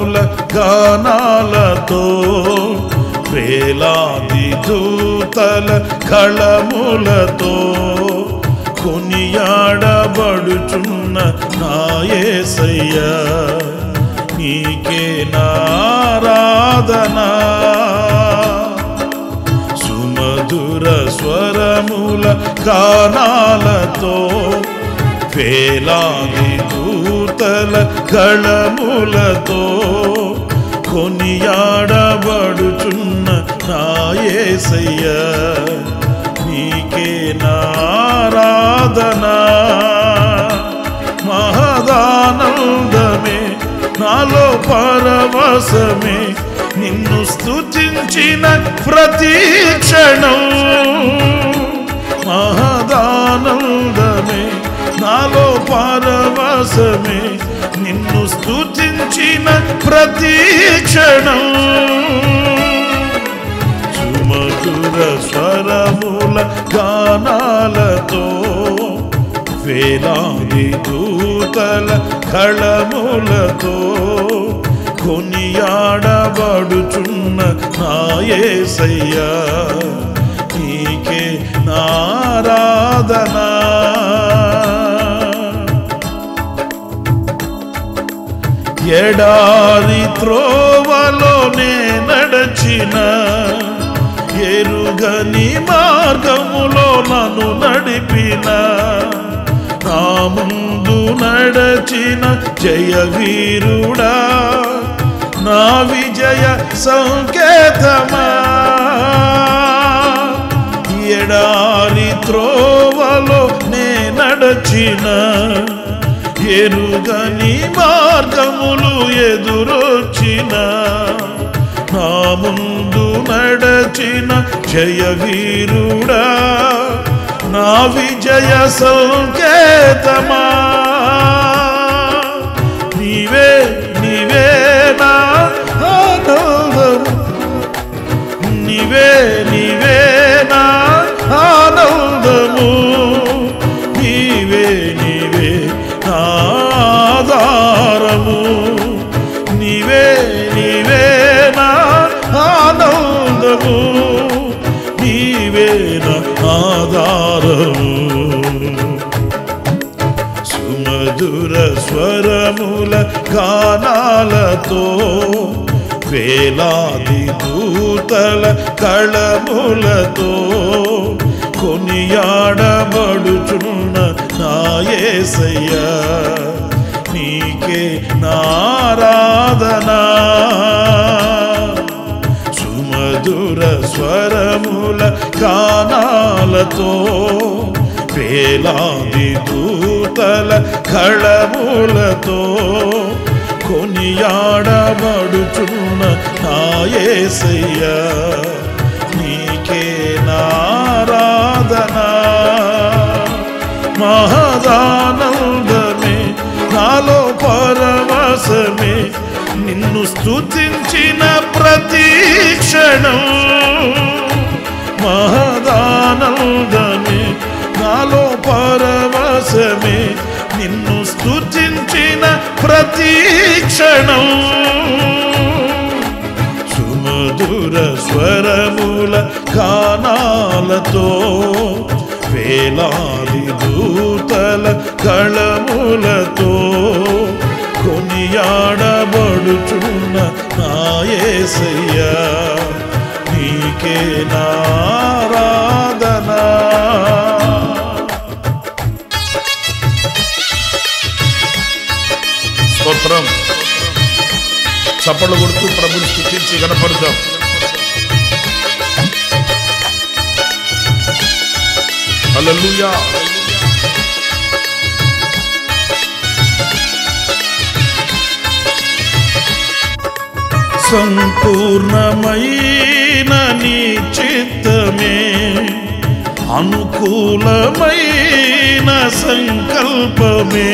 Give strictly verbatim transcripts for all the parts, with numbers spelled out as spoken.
స్వరముల గానాలతో వేలాది దూతల కళములతో కొనియాడబడుచున్న నా యేసయ్యా నీకే నారాధనా సుమధుర స్వరముల గానాలతో వేలాది దూతల కళములతో కొనియాడబడుచున్న నా యేసయ్యా నీకే నారాధనా మహదానందమే నాలో పరవశమే నిన్ను స్తుతించిన ప్రతి క్షణం మహదానందమే నాలో పరవశమే నిన్ను స్తుతించిన ప్రతి క్షణం సుమధుర స్వరముల గానాలతో వేలాది దూతల కళములతో కొనియాడబడుచున్న నా యేసయ్యా నీకే నారాధనా ఎడారి త్రోవలోనే నడచిన ఎరుగని మార్గములో నన్ను నడిపిన నా ముందు నడచిన జయ వీరుడా నా విజయ సంకేతమా ఎడారి త్రోవలో నే నడచిన ఎరుగని మార్గములు ఎదురొచ్చిన నా ముందు నడచిన జయ వీరుడా నా విజయ సంకేతమా నీవే నీవే నా ఆనందము నీవే నీవే నా ఆనందము నీవే నీవే నా ఆధారము నీవే నీవే నా ఆనందము నీవే నా ఆధారము సుమధుర స్వరముల గానాలతో వేలాది దూతల కళములతో కొనియాడబడుచున్న నా యేసయ్యా నీకే నారాధనా సుమధుర స్వరముల గానాలతో వేలాది దూతల కళములతో కొనియాడబడుచున్న నా యేసయ్యా నీకే నారాధనా మహదానందమే నాలో పరవశమే నిన్ను స్తుతించిన ప్రతి క్షణం మహదానందమే నాలో పరవశమే నిన్ను స్తుతించిన ప్రతి క్షణం సుమధుర స్వరముల గానాలతో వేలాది దూతల కళములతో కొనియాడబడుచున్న నా యేసయ్యా నీకే నారాధనా స్తోత్రం చప్పట్లు కొడుతూ ప్రభుని స్తుతించి కనపడదాం హల్లెలూయా సంపూర్ణమైన నీ చిత్తమే అనుకూలమైన సంకల్పమే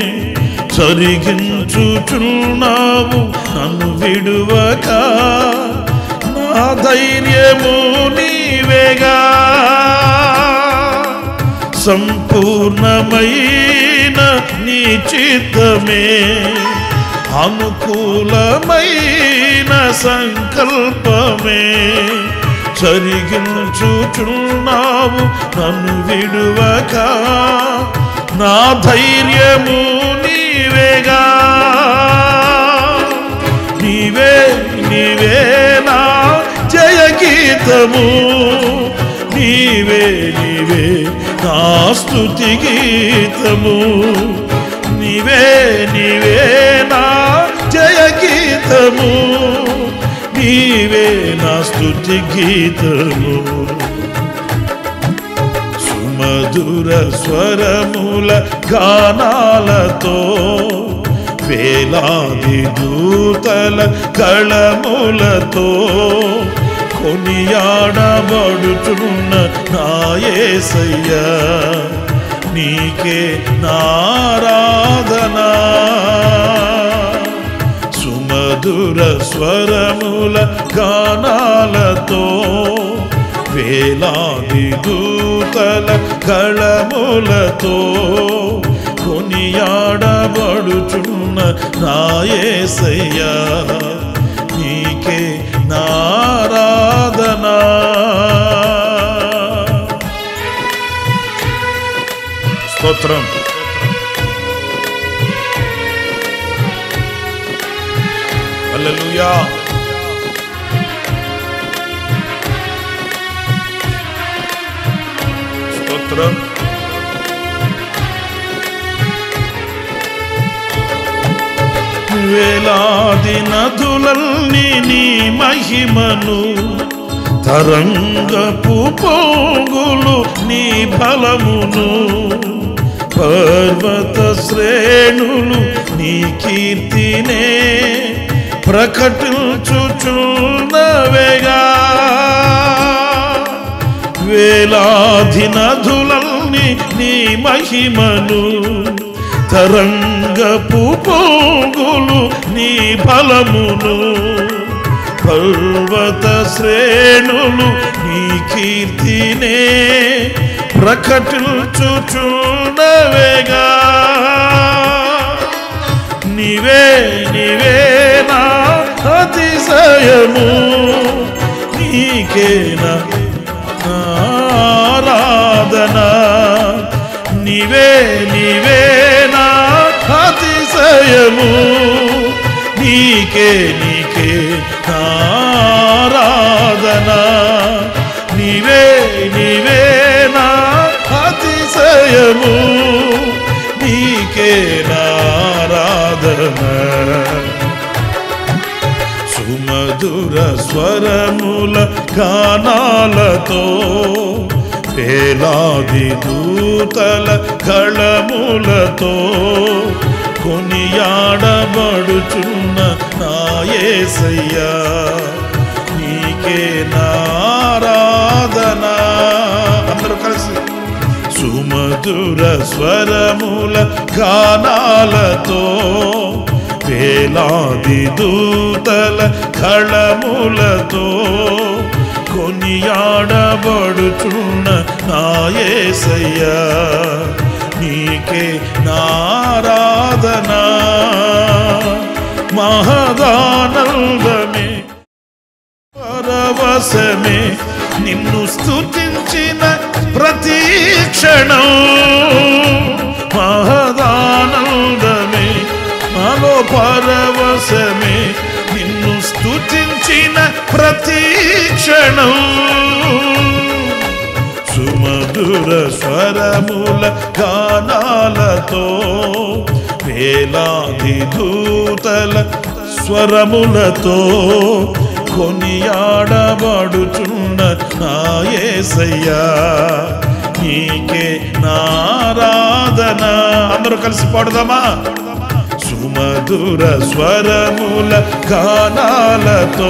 జరిగించుచున్నావు నన్ను విడువక నా ధైర్యము నీవేగా సంపూర్ణమైన నీ చిత్తమే అనుకూలమైన సంకల్పమే జరిగించుచున్నావు నన్ను విడువక నా ధైర్యము నీవేగా నీవే నీవే నా జయ గీతము నీవే నీవే నా స్తుతి గీతము నీవే నీవే నా జయ గీతము నీవే నా స్తుతి గీతము సుమధుర స్వరముల గానాలతో వేలాది దూతల కళములతో కొనియాడబడుచున్న నా యేసయ్యా నీకే నారాధనా సుమధుర స్వరముల గానాలతో వేలాది దూతల కళములతో కొనియాడబడుచున్న నా యేసయ్యా నీకే నారాధనా స్తోత్రం హల్లెలూయా స్తోత్రం వేలాది నదులన్నీ నీ మహిమను తరంగపు పొంగులు నీ బలమును పర్వత శ్రేణులు నీ కీర్తినే ప్రకటించుచున్నవేగా వేలాది నదులన్నీ నీ మహిమను తరంగపు పొంగులు నీ బలమును పర్వత శ్రేణులు నీ కీర్తినే ప్రకటించుచున్నవేగా నీవే నీవే నా అతిశయము నీకే నా ఆరాధనా నీవే నీవే నా అతిశయము నీకే నీకే ఆరాధనా నీవే నీవే నా అతిశయము నీకే నారాధనా సుమధుర స్వరముల గానాలతో వేలాది దూతల కళములతో కొనియాడబడుచున్న నా యేసయ్యా నీకే నారాధనా అందరూ కలిసి సుమధుర స్వరముల గానాలతో వేలాది దూతల కళములతో కొనియాడబడుచున్న నా యేసయ్యా నీకే నారాధనా మహదానందమే పరవశమే నిన్ను స్తుతించిన ప్రతి క్షణం మహదానందమే నాలో పరవశమే నిన్ను స్తుతించిన ప్రతి క్షణం సుమధుర స్వరముల గానాలతో వేలాది దూతల స్వరములతో కొనియాడబడుచున్న నా యేసయ్యా నీకే నారాధనా అందరూ కలిసి పాడుదామా సుమధుర స్వరముల గానాలతో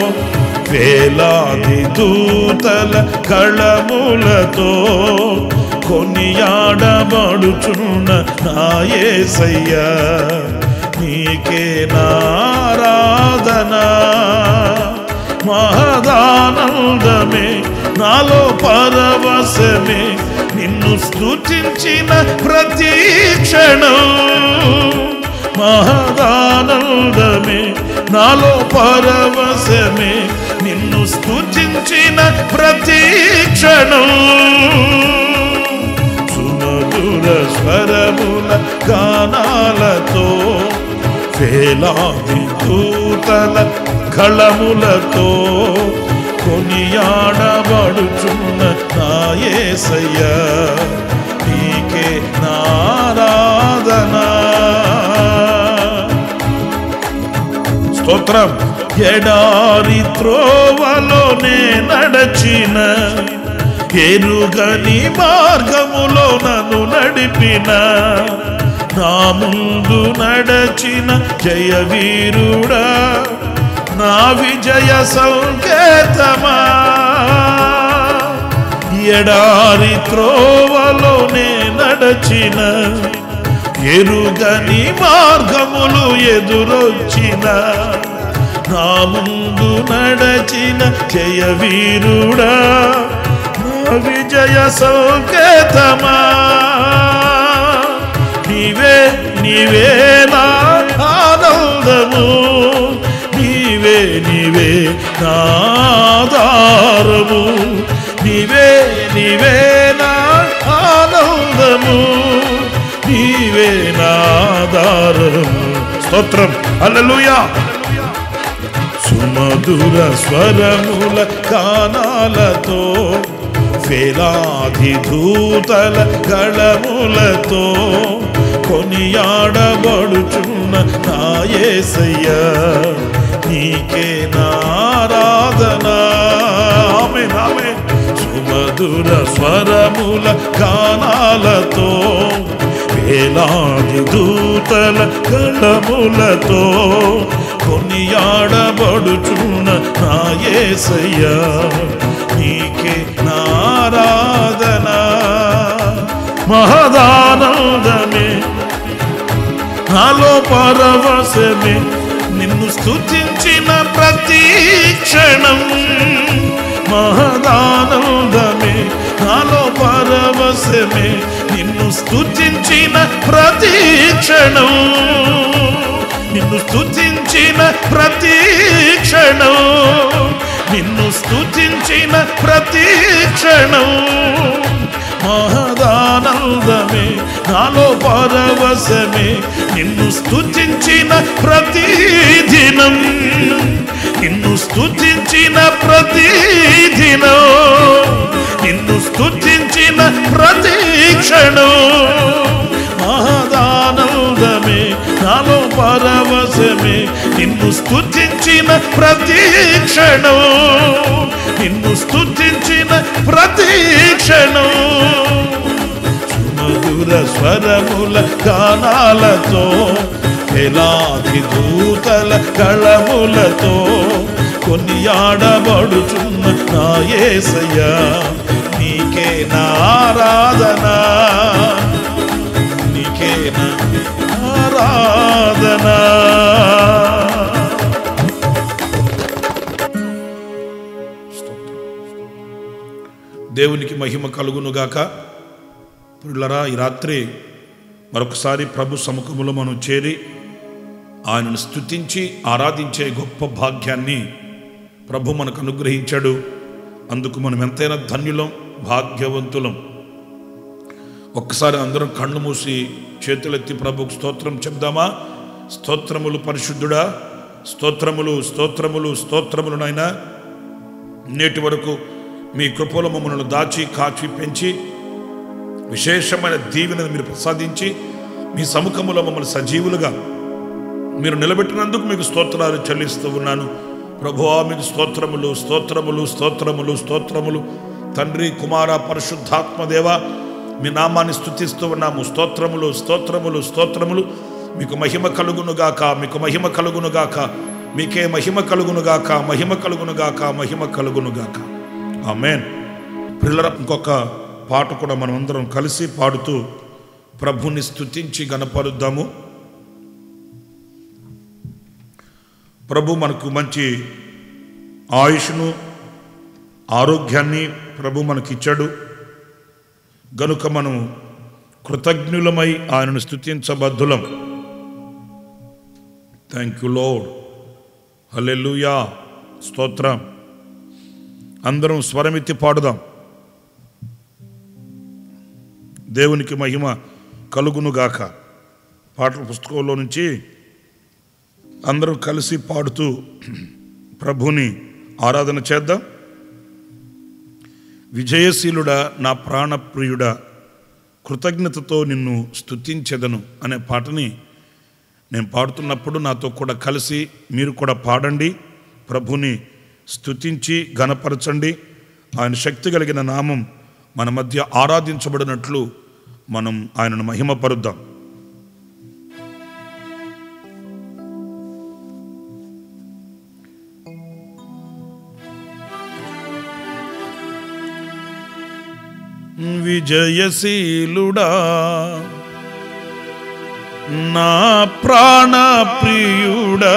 వేలాది దూతల కళములతో కొనియాడబడుచున్న నా యేసయ్యా నీకే నారాధనా మహదానందమే నాలో పరవశమే నిన్ను స్తుతించిన ప్రతి క్షణం మహదానందమే నాలో పరవశమే నిన్ను స్తుతించిన ప్రతి క్షణం సుమధుర స్వరముల గానాలతో వేలాది దూతల కళములతో కొనియాడబడుచున్న నా యేసయ్యా నీకే నారాధన స్తోత్రం ఎడారి త్రోవలోనే నడచిన ఎరుగని మార్గములో నన్ను నడిపిన నా ముందు నడచిన జయవీరుడా నా విజయ సంకేతమా ఎడారి త్రోవలోనే నడచిన ఎరుగని మార్గములు ఎదురొచ్చిన నా ముందు నడచిన జయవీరుడా నా విజయ సంకేతమా నీవే నీవే నా ఆనందము నీవే నీవే నా ఆధారము నీవే నీవే నా ఆనందము నీవే నా ఆధారము స్తోత్రం హల్లెలూయా సుమధుర స్వరముల గానాలతో వేలాది దూతల గళములతో కొనియాడబడుచున్న నా యేసయ్యా నీకే నారాధన ఆమేన్ ఆమేన్ సుమధుర స్వరముల గానాలతో వేలాది దూతల గళములతో కొనియాడబడుచున్న నా యేసయ్యా నీకే నారాధన మహదానందమే నాలో పరవశమే నిన్ను స్తుతించిన ప్రతి క్షణం మహదానందమే నాలో పరవశమే నిన్ను స్తుతించిన ప్రతి క్షణం నిన్ను స్తుతించిన ప్రతి క్షణం నిన్ను స్తుతించిన ప్రతి క్షణం మహదానందమే నాలో పరవశమే నిన్ను స్తుతించిన ప్రతి దినం నిన్ను స్తుతించిన ప్రతి దినం నిన్ను స్తుతించిన ప్రతి క్షణం మహదానందమే నాలో పరవశమే నిన్ను స్తుతించిన ప్రతి క్షణం నిన్ను స్తుతించిన ప్రతి క్షణం సుమధుర స్వరముల గానాలతో వేలాది దూతల కళములతో కొనియాడబడుచున్న నా యేసయ్యా నీకే నారాధన నీకే నారాధన దేవునికి మహిమ కలుగునుగాక. ప్రియులారా, ఈ రాత్రి మరొకసారి ప్రభు సముఖములో మనం చేరి ఆయనను స్తుతించి ఆరాధించే గొప్ప భాగ్యాన్ని ప్రభు మనకు అనుగ్రహించాడు. అందుకు మనం ఎంతైనా ధన్యులం, భాగ్యవంతులం. ఒక్కసారి అందరం కళ్ళు మూసి చేతులెత్తి ప్రభుకు స్తోత్రం చెప్దామా? స్తోత్రములు పరిశుద్ధుడా, స్తోత్రములు స్తోత్రములు స్తోత్రములు నాయనా. నేటి వరకు మీ కృపలో మమ్మల్ని దాచి కాచి పెంచి విశేషమైన దీవెనను మీరు ప్రసాదించి మీ సముఖములో మమ్మల్ని సజీవులుగా మీరు నిలబెట్టినందుకు మీకు స్తోత్రాలు చెల్లిస్తూ ఉన్నాను. ప్రభువా, మీకు స్తోత్రములు స్తోత్రములు స్తోత్రములు స్తోత్రములు. తండ్రి, కుమార, పరిశుద్ధాత్మదేవ, మీ నామాన్ని స్తుతిస్తూ ఉన్నాము. స్తోత్రములు స్తోత్రములు స్తోత్రములు. మీకు మహిమ కలుగునుగాక, మీకు మహిమ కలుగునుగాక, మీకే మహిమ కలుగునుగాక, మహిమ కలుగునుగాక, మహిమ కలుగునుగాక. ఆమేన్. ప్రియులారా, ఇంకొక పాట కూడా మనం అందరం కలిసి పాడుతూ ప్రభుని స్తుతించి గణపరుద్దాము. ప్రభు మనకు మంచి ఆయుష్ను, ఆరోగ్యాన్ని ప్రభు మనకి ఇచ్చాడు. గనుక మనం కృతజ్ఞులమై ఆయనను స్తుతించబద్ధులం. Thank you Lord. హల్లెలూయా, స్తోత్రం. అందరం స్వరమెత్తి పాడుదాం. దేవునికి మహిమ కలుగునుగాక. పాటల పుస్తకంలో నుంచి అందరం కలిసి పాడుతూ ప్రభుని ఆరాధన చేద్దాం. విజయశీలుడా నా ప్రాణప్రియుడా, కృతజ్ఞతతో నిన్ను స్తుతించెదను అనే పాటని నేను పాడుతున్నప్పుడు నాతో కూడా కలిసి మీరు కూడా పాడండి. ప్రభుని స్తుతించి ఘనపరచండి. ఆయన శక్తి కలిగిన నామం మన మధ్య ఆరాధించబడినట్లు మనం ఆయనను మహిమపరుద్దాం. విజయశీలుడా నా ప్రాణప్రియుడా,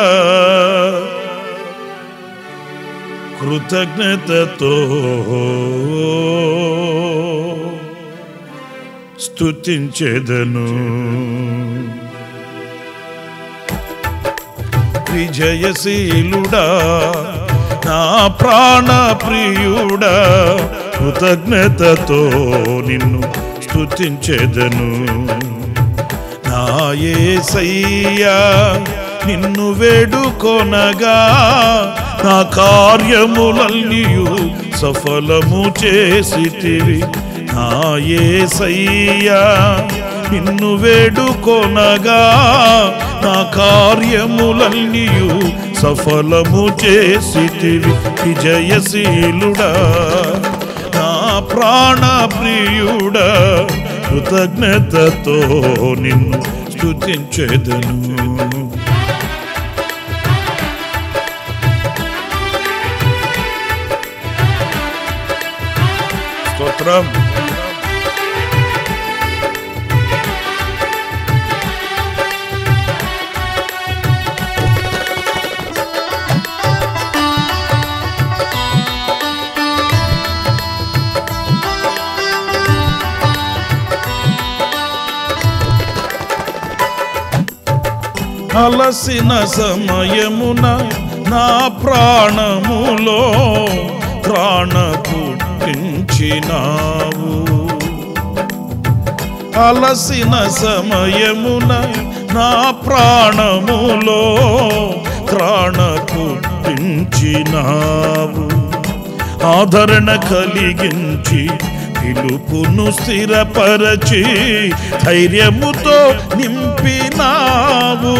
కృతజ్ఞతతో స్తుతించెదను. విజయశీలుడా నా ప్రాణప్రియుడా, కృతజ్ఞతతో నిన్ను స్తుతించెదను. నా యేసయ్యా నిన్ను వేడుకొనగా, నా కార్యములన్నీయు సఫలము చేసితివి. నా యేసయ్యా నిన్ను వేడుకొనగా, నా కార్యములన్నీయు సఫలము చేసితివి. విజయశీలుడా నా ప్రాణప్రియుడా, కృతజ్ఞతతో నిన్ను స్తుతించెదను. స్తోత్రం. అలసిన సమయమున నా ప్రాణములో ప్రాణ పుట్టించినావు. అలసిన సమయమున నా ప్రాణములో ప్రాణ పుట్టించినావు. ఆదరణ కలిగించి పిలుపును స్థిరపరచి ధైర్యముతో నింపినావు.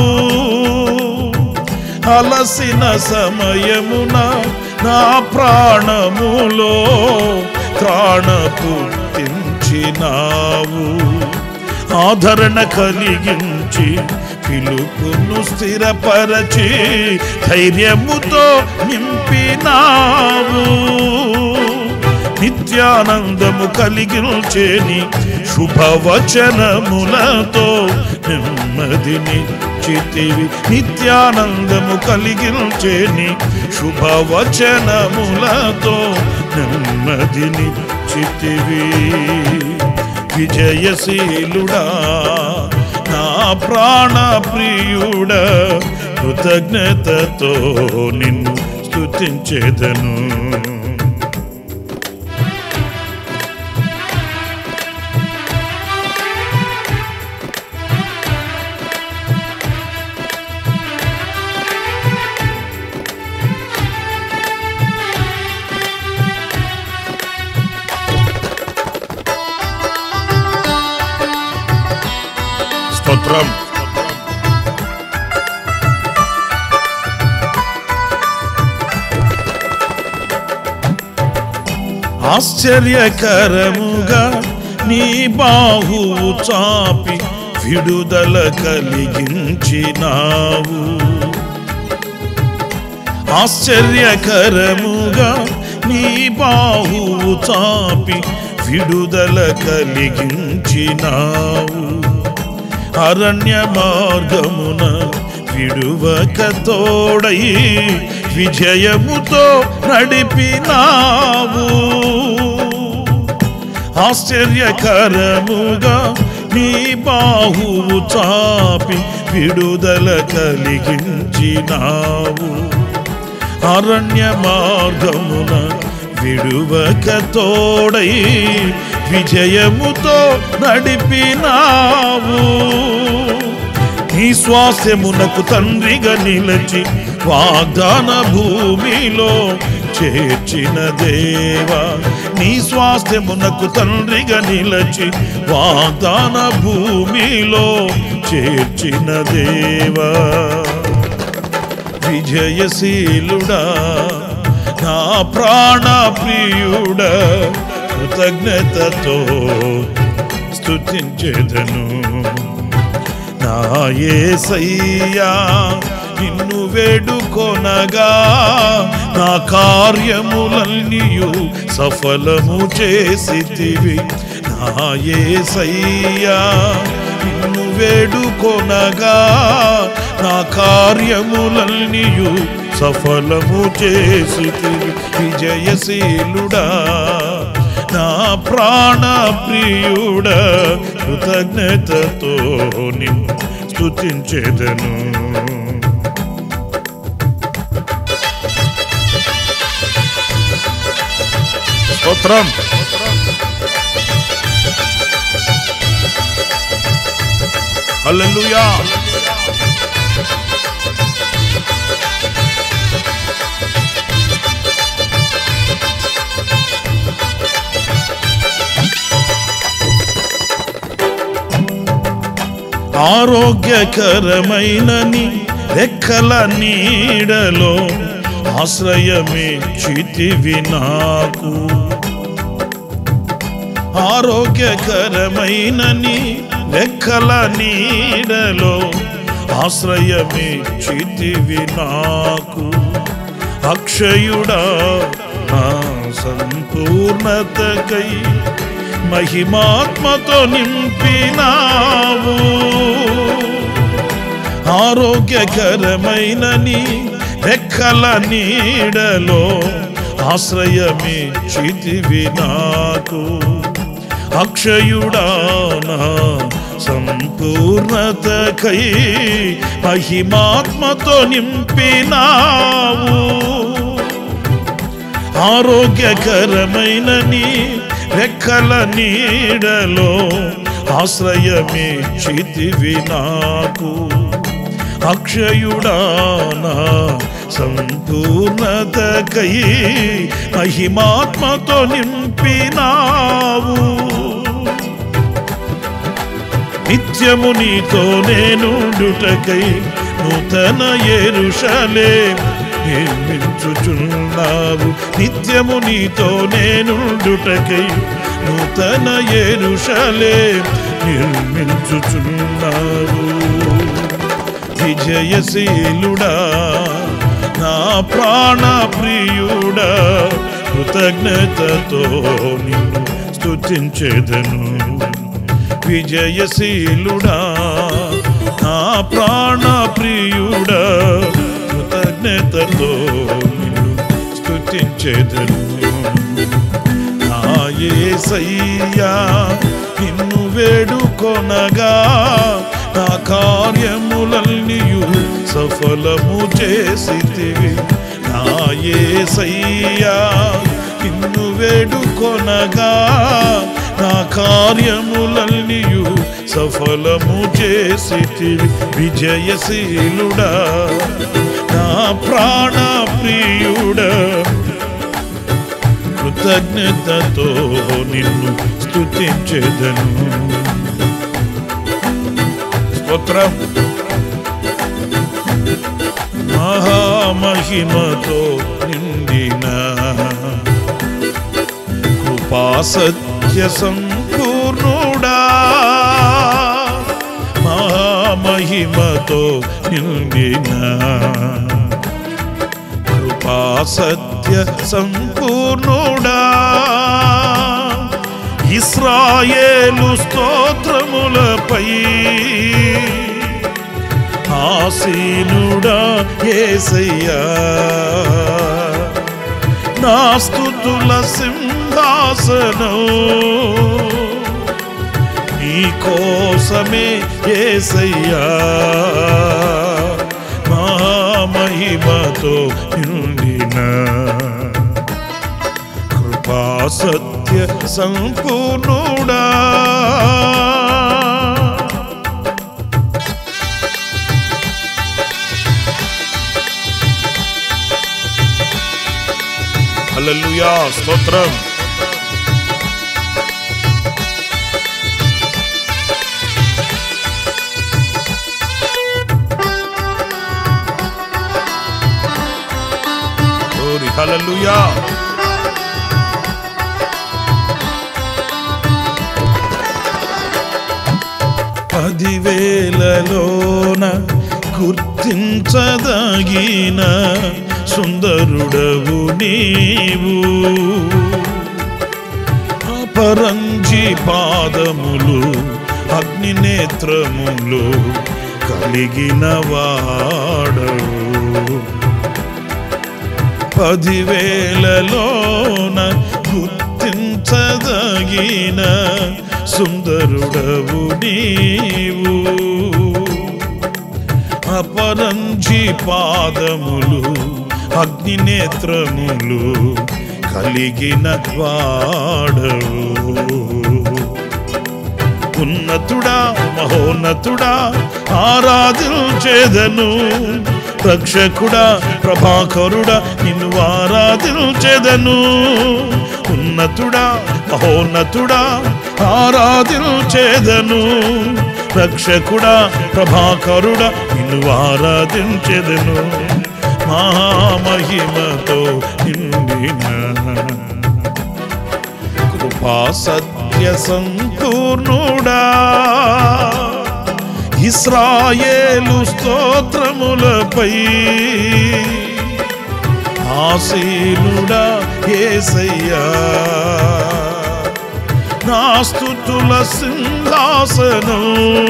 అలసిన సమయమున నా ప్రాణములో త్రాణ పుట్టించినావు. ఆదరణ కలిగించి పిలుపును స్థిరపరచి ధైర్యముతో నింపినావు. నిత్యానందము కలిగించేని శుభవచనములతో నెమ్మదిని చితివి. నిత్యానందము కలిగించేని శుభవచనములతో నెమ్మదిని చితివి. విజయశీలుడా నా ప్రాణప్రియుడా, కృతజ్ఞతతో నిన్ను స్తుతించెదను. స్తోత్రం. ఆశ్చర్యకరముగా నీ బాహువు చాపి విడుదల కలిగించినావు. ఆశ్చర్యకరముగా నీ బాహువు చాపి విడుదల కలిగించినావు. అరణ్య మార్గమున విడువక తోడై విజయముతో నడిపినావు. ఆశ్చర్యకరముగా నీ బాహువు చాపి విడుదల కలిగించినావు. అరణ్య మార్గమున విడువక తోడై విజయముతో నడిపినావు. నీ స్వాస్యమునకు తండ్రిగా నిలచి వాగ్దాన భూమిలో చేర్చిన దేవా. నీ స్వాస్థ్యమునకు తండ్రిగా నిలచి వాగ్దాన భూమిలో చేర్చిన దేవా. విజయశీలుడా నా ప్రాణ ప్రియుడా, కృతజ్ఞతతో స్తుతించెదను. నా యేసయ్యా నిన్ను వేడుకొనగా నా కార్యములన్నీయు సఫలము చేసితివి. నా యేసయ్యా నిన్ను వేడుకొనగా నా కార్యములన్నీయు సఫలము చేసితివి. విజయశీలుడా నా ప్రాణ ప్రియుడా, కృతజ్ఞతతో నిన్ను స్తుతించెదను. స్తోత్రం. హల్లెలూయా. ఆరోగ్యకరమైన నీ రెక్కల నీడలో ఆశ్రయమే చితివి నాకు. ఆరోగ్యకరమైన నీ రెక్కల నీడలో ఆశ్రయమే చితివి నాకు. అక్షయుడా నా సంపూర్ణతకై మహిమాత్మతో నింపినావు. ఆరోగ్యకరమైన నీ రెక్కల నీడలో ఆశ్రయమే చితివి నాకు. అక్షయుడా నా సంపూర్ణతకై మహిమాత్మతో నింపినావు. ఆరోగ్యకరమైన నీ రెక్కల నీడలో ఆశ్రయమే చితివి నాకు. అక్షయుడా నా సంపూర్ణతకై మహిమాత్మతో నింపినావు. నిత్యము నీతో నేనుండుటకై నూతన యెరూషలేము నిర్మించుచున్నావు. నిత్యము నీతో నేనుండుటకై నూతన యెరూషలేము నిర్మించుచున్నావు. విజయశీలుడా నా ప్రాణ ప్రియుడా, కృతజ్ఞతతో నిన్ను స్తుతించెదను. విజయశీలుడా నా ప్రాణ ప్రియుడా, కృతజ్ఞతతో నిన్ను స్తుతించెదను. నా యేసయ్యా నిన్ను వేడుకొనగా నా కార్యములన్నీయు సఫలము చేసితివి. నా యేసయ్యా నిన్ను వేడుకొనగా నా కార్యములన్నీయు సఫలము చేసితివి. విజయశీలుడా నా ప్రాణ ప్రియుడా, కృతజ్ఞతతో నిన్ను స్తుతించెదను. స్తోత్రం. మహామహిమతో నిండిన కృపా సత్య సంపూర్ణుడా, మహామహిమతో నిండిన కృపా సత్య సంపూర్ణుడా, ఇశ్రాయేలు స్తోత్రములపై ఆసీనుడా యేసయ్యా, నా స్తుతుల సింహాసనం నీ నీ కోసమే యేసయ్యా మహామహిమతో నిండిన కృపా సత్య సంపూర్ణుడా హల్లెలూయా స్తోత్రం. హల్లెలూయా. పదివేలలోన గుర్తించదగిన సుందరుడవు నీవు, అపరంజి పాదములు అగ్ని నేత్రములు కలిగిన వాడవు. పదివేలలోన గుర్తించదగిన సుందరుడవు నీవు, అపరంజి పాదములు అగ్ని నేత్రములు కలిగిన వాడవు. ఉన్నతుడా మహోన్నతుడా ఆరాధించెదను, రక్షకుడా ప్రభాకరుడా నిన్ను ఆరాధించెదను. ఉన్నతుడా మహోన్నతుడా ఆరాధించెదను, రక్షకుడా ప్రభాకరుడా నిన్ను ఆరాధించెదను. మహామహిమతో నిండిన కృపా సత్య సంపూర్ణుడా ఇశ్రాయేలు స్తోత్రములపై ఆసీనుడా యేసయ్యా, నా స్తుతుల సింహాసనం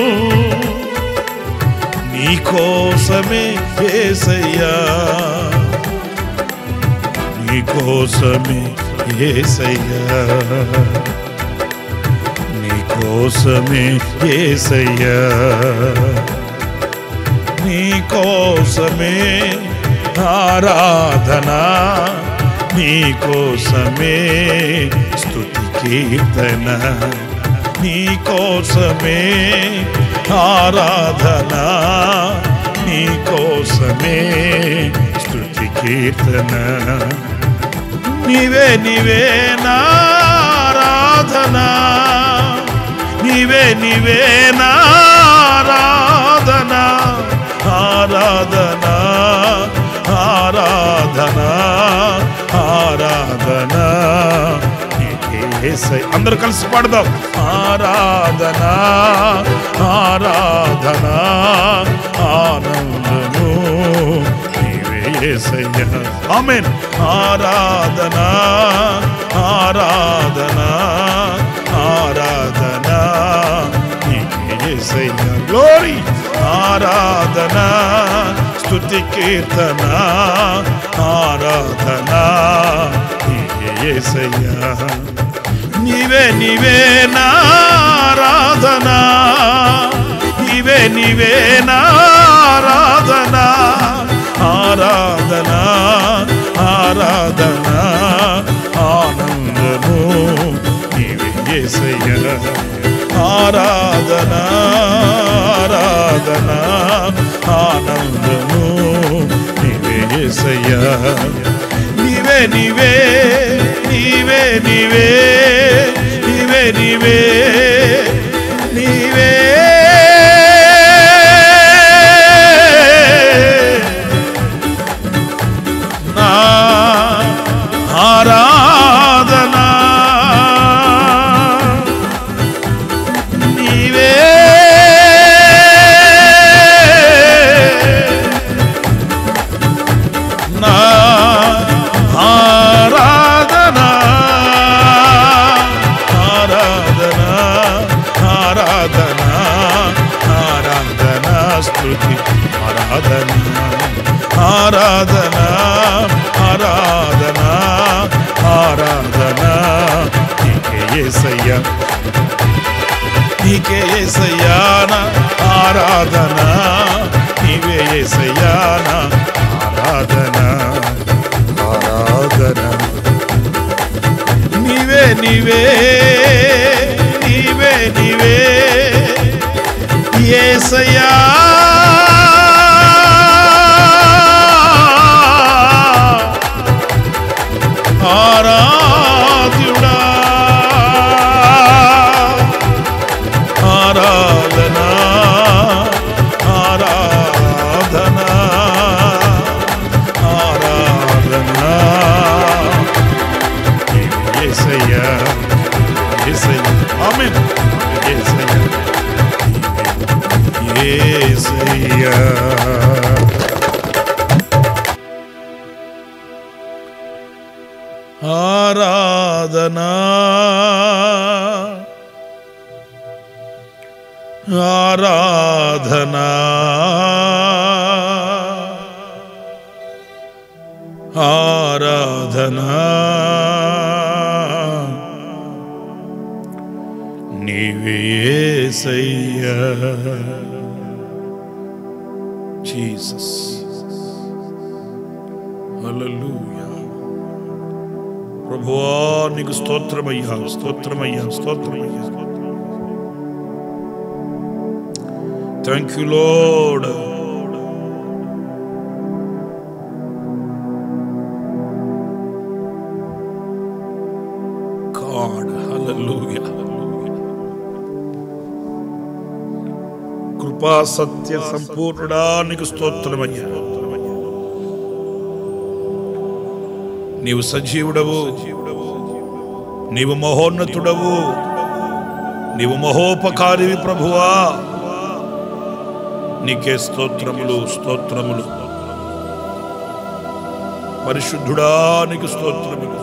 నీ కోసమే యేసయ్యా, నీ కోసమే యేసయ్యా, నీ కోసమే యేసయ్యా, నీ కోసమే ఆరాధన, నీ కోసమే స్తుతి కీర్తన, నీ కోసమే ఆరాధన, నీ కోసమే స్తుతి కీర్తన. నీవే నీవే నారాధన, నీవే నీవే నారాధన, ఆరాధన ఆరాధన ఆరాధన యేసయ్యా. అందరూ కలిసి పాడదాం. ఆరాధన ఆరాధన ఆనందము నీవే యేసయ్యా. ఆమేన్. ఆరాధన ఆరాధన ఆరాధన నీవే యేసయ్యా. గ్లోరీ. ఆరాధన స్తుతి కీర్తన ఆరాధన నీవే యేసయ్యా. నీవే నీవే నారాధన, నీవే నీవే నారాధన, ఆరాధన ఆరాధన ఆనందము నీవే యేసయ్యా. ఆరాధన ఆరాధన ఆనందము నీవే యేసయ్యా. నీవే నీవే నీవే నీవే నీవే నీవే నీవే నా ఆరాధన, నీవే నా ఆరాధన, ఆరాధన ఆరాధన ఆరాధన స్తుతి ఆరాధన ఆరాధన ఆరాధన ఆరాధన నీకే యేసయ్యా. నీకే యేసయ్యా నా ఆరాధన, నీవే యేసయ్యా నా ఆరాధన, ఆరాధన నీవే నీవే నీవే నీవే యేసయ్యా ఆరాధ్యుడా, ఆరాధన ఆరాధన ఆరాధన యేసయ్యా యేసయ్యా ఆమేన్ యేసయ్యా యేసయ్యా. ఆరాధనా ఆరాధనా ఆరాధనా నీవే యేసయ్యా. జీసస్ హల్లెలూయా. ప్రభువా నీకు స్తోత్రమయ్యా స్తోత్రమయ్యా స్తోత్రమయ్యా. Thank you Lord. God hallelujah. కృపా సత్య సంపూర్ణుడా నీకు స్తోత్రమయ్యా. నీవు సజీవుడవు, నీవు మహోన్నతుడవు, నీవు మహోపకారివి ప్రభువా. నీకే స్తోత్రములు స్తోత్రములు. పరిశుద్ధుడా నీకు స్తోత్రములు.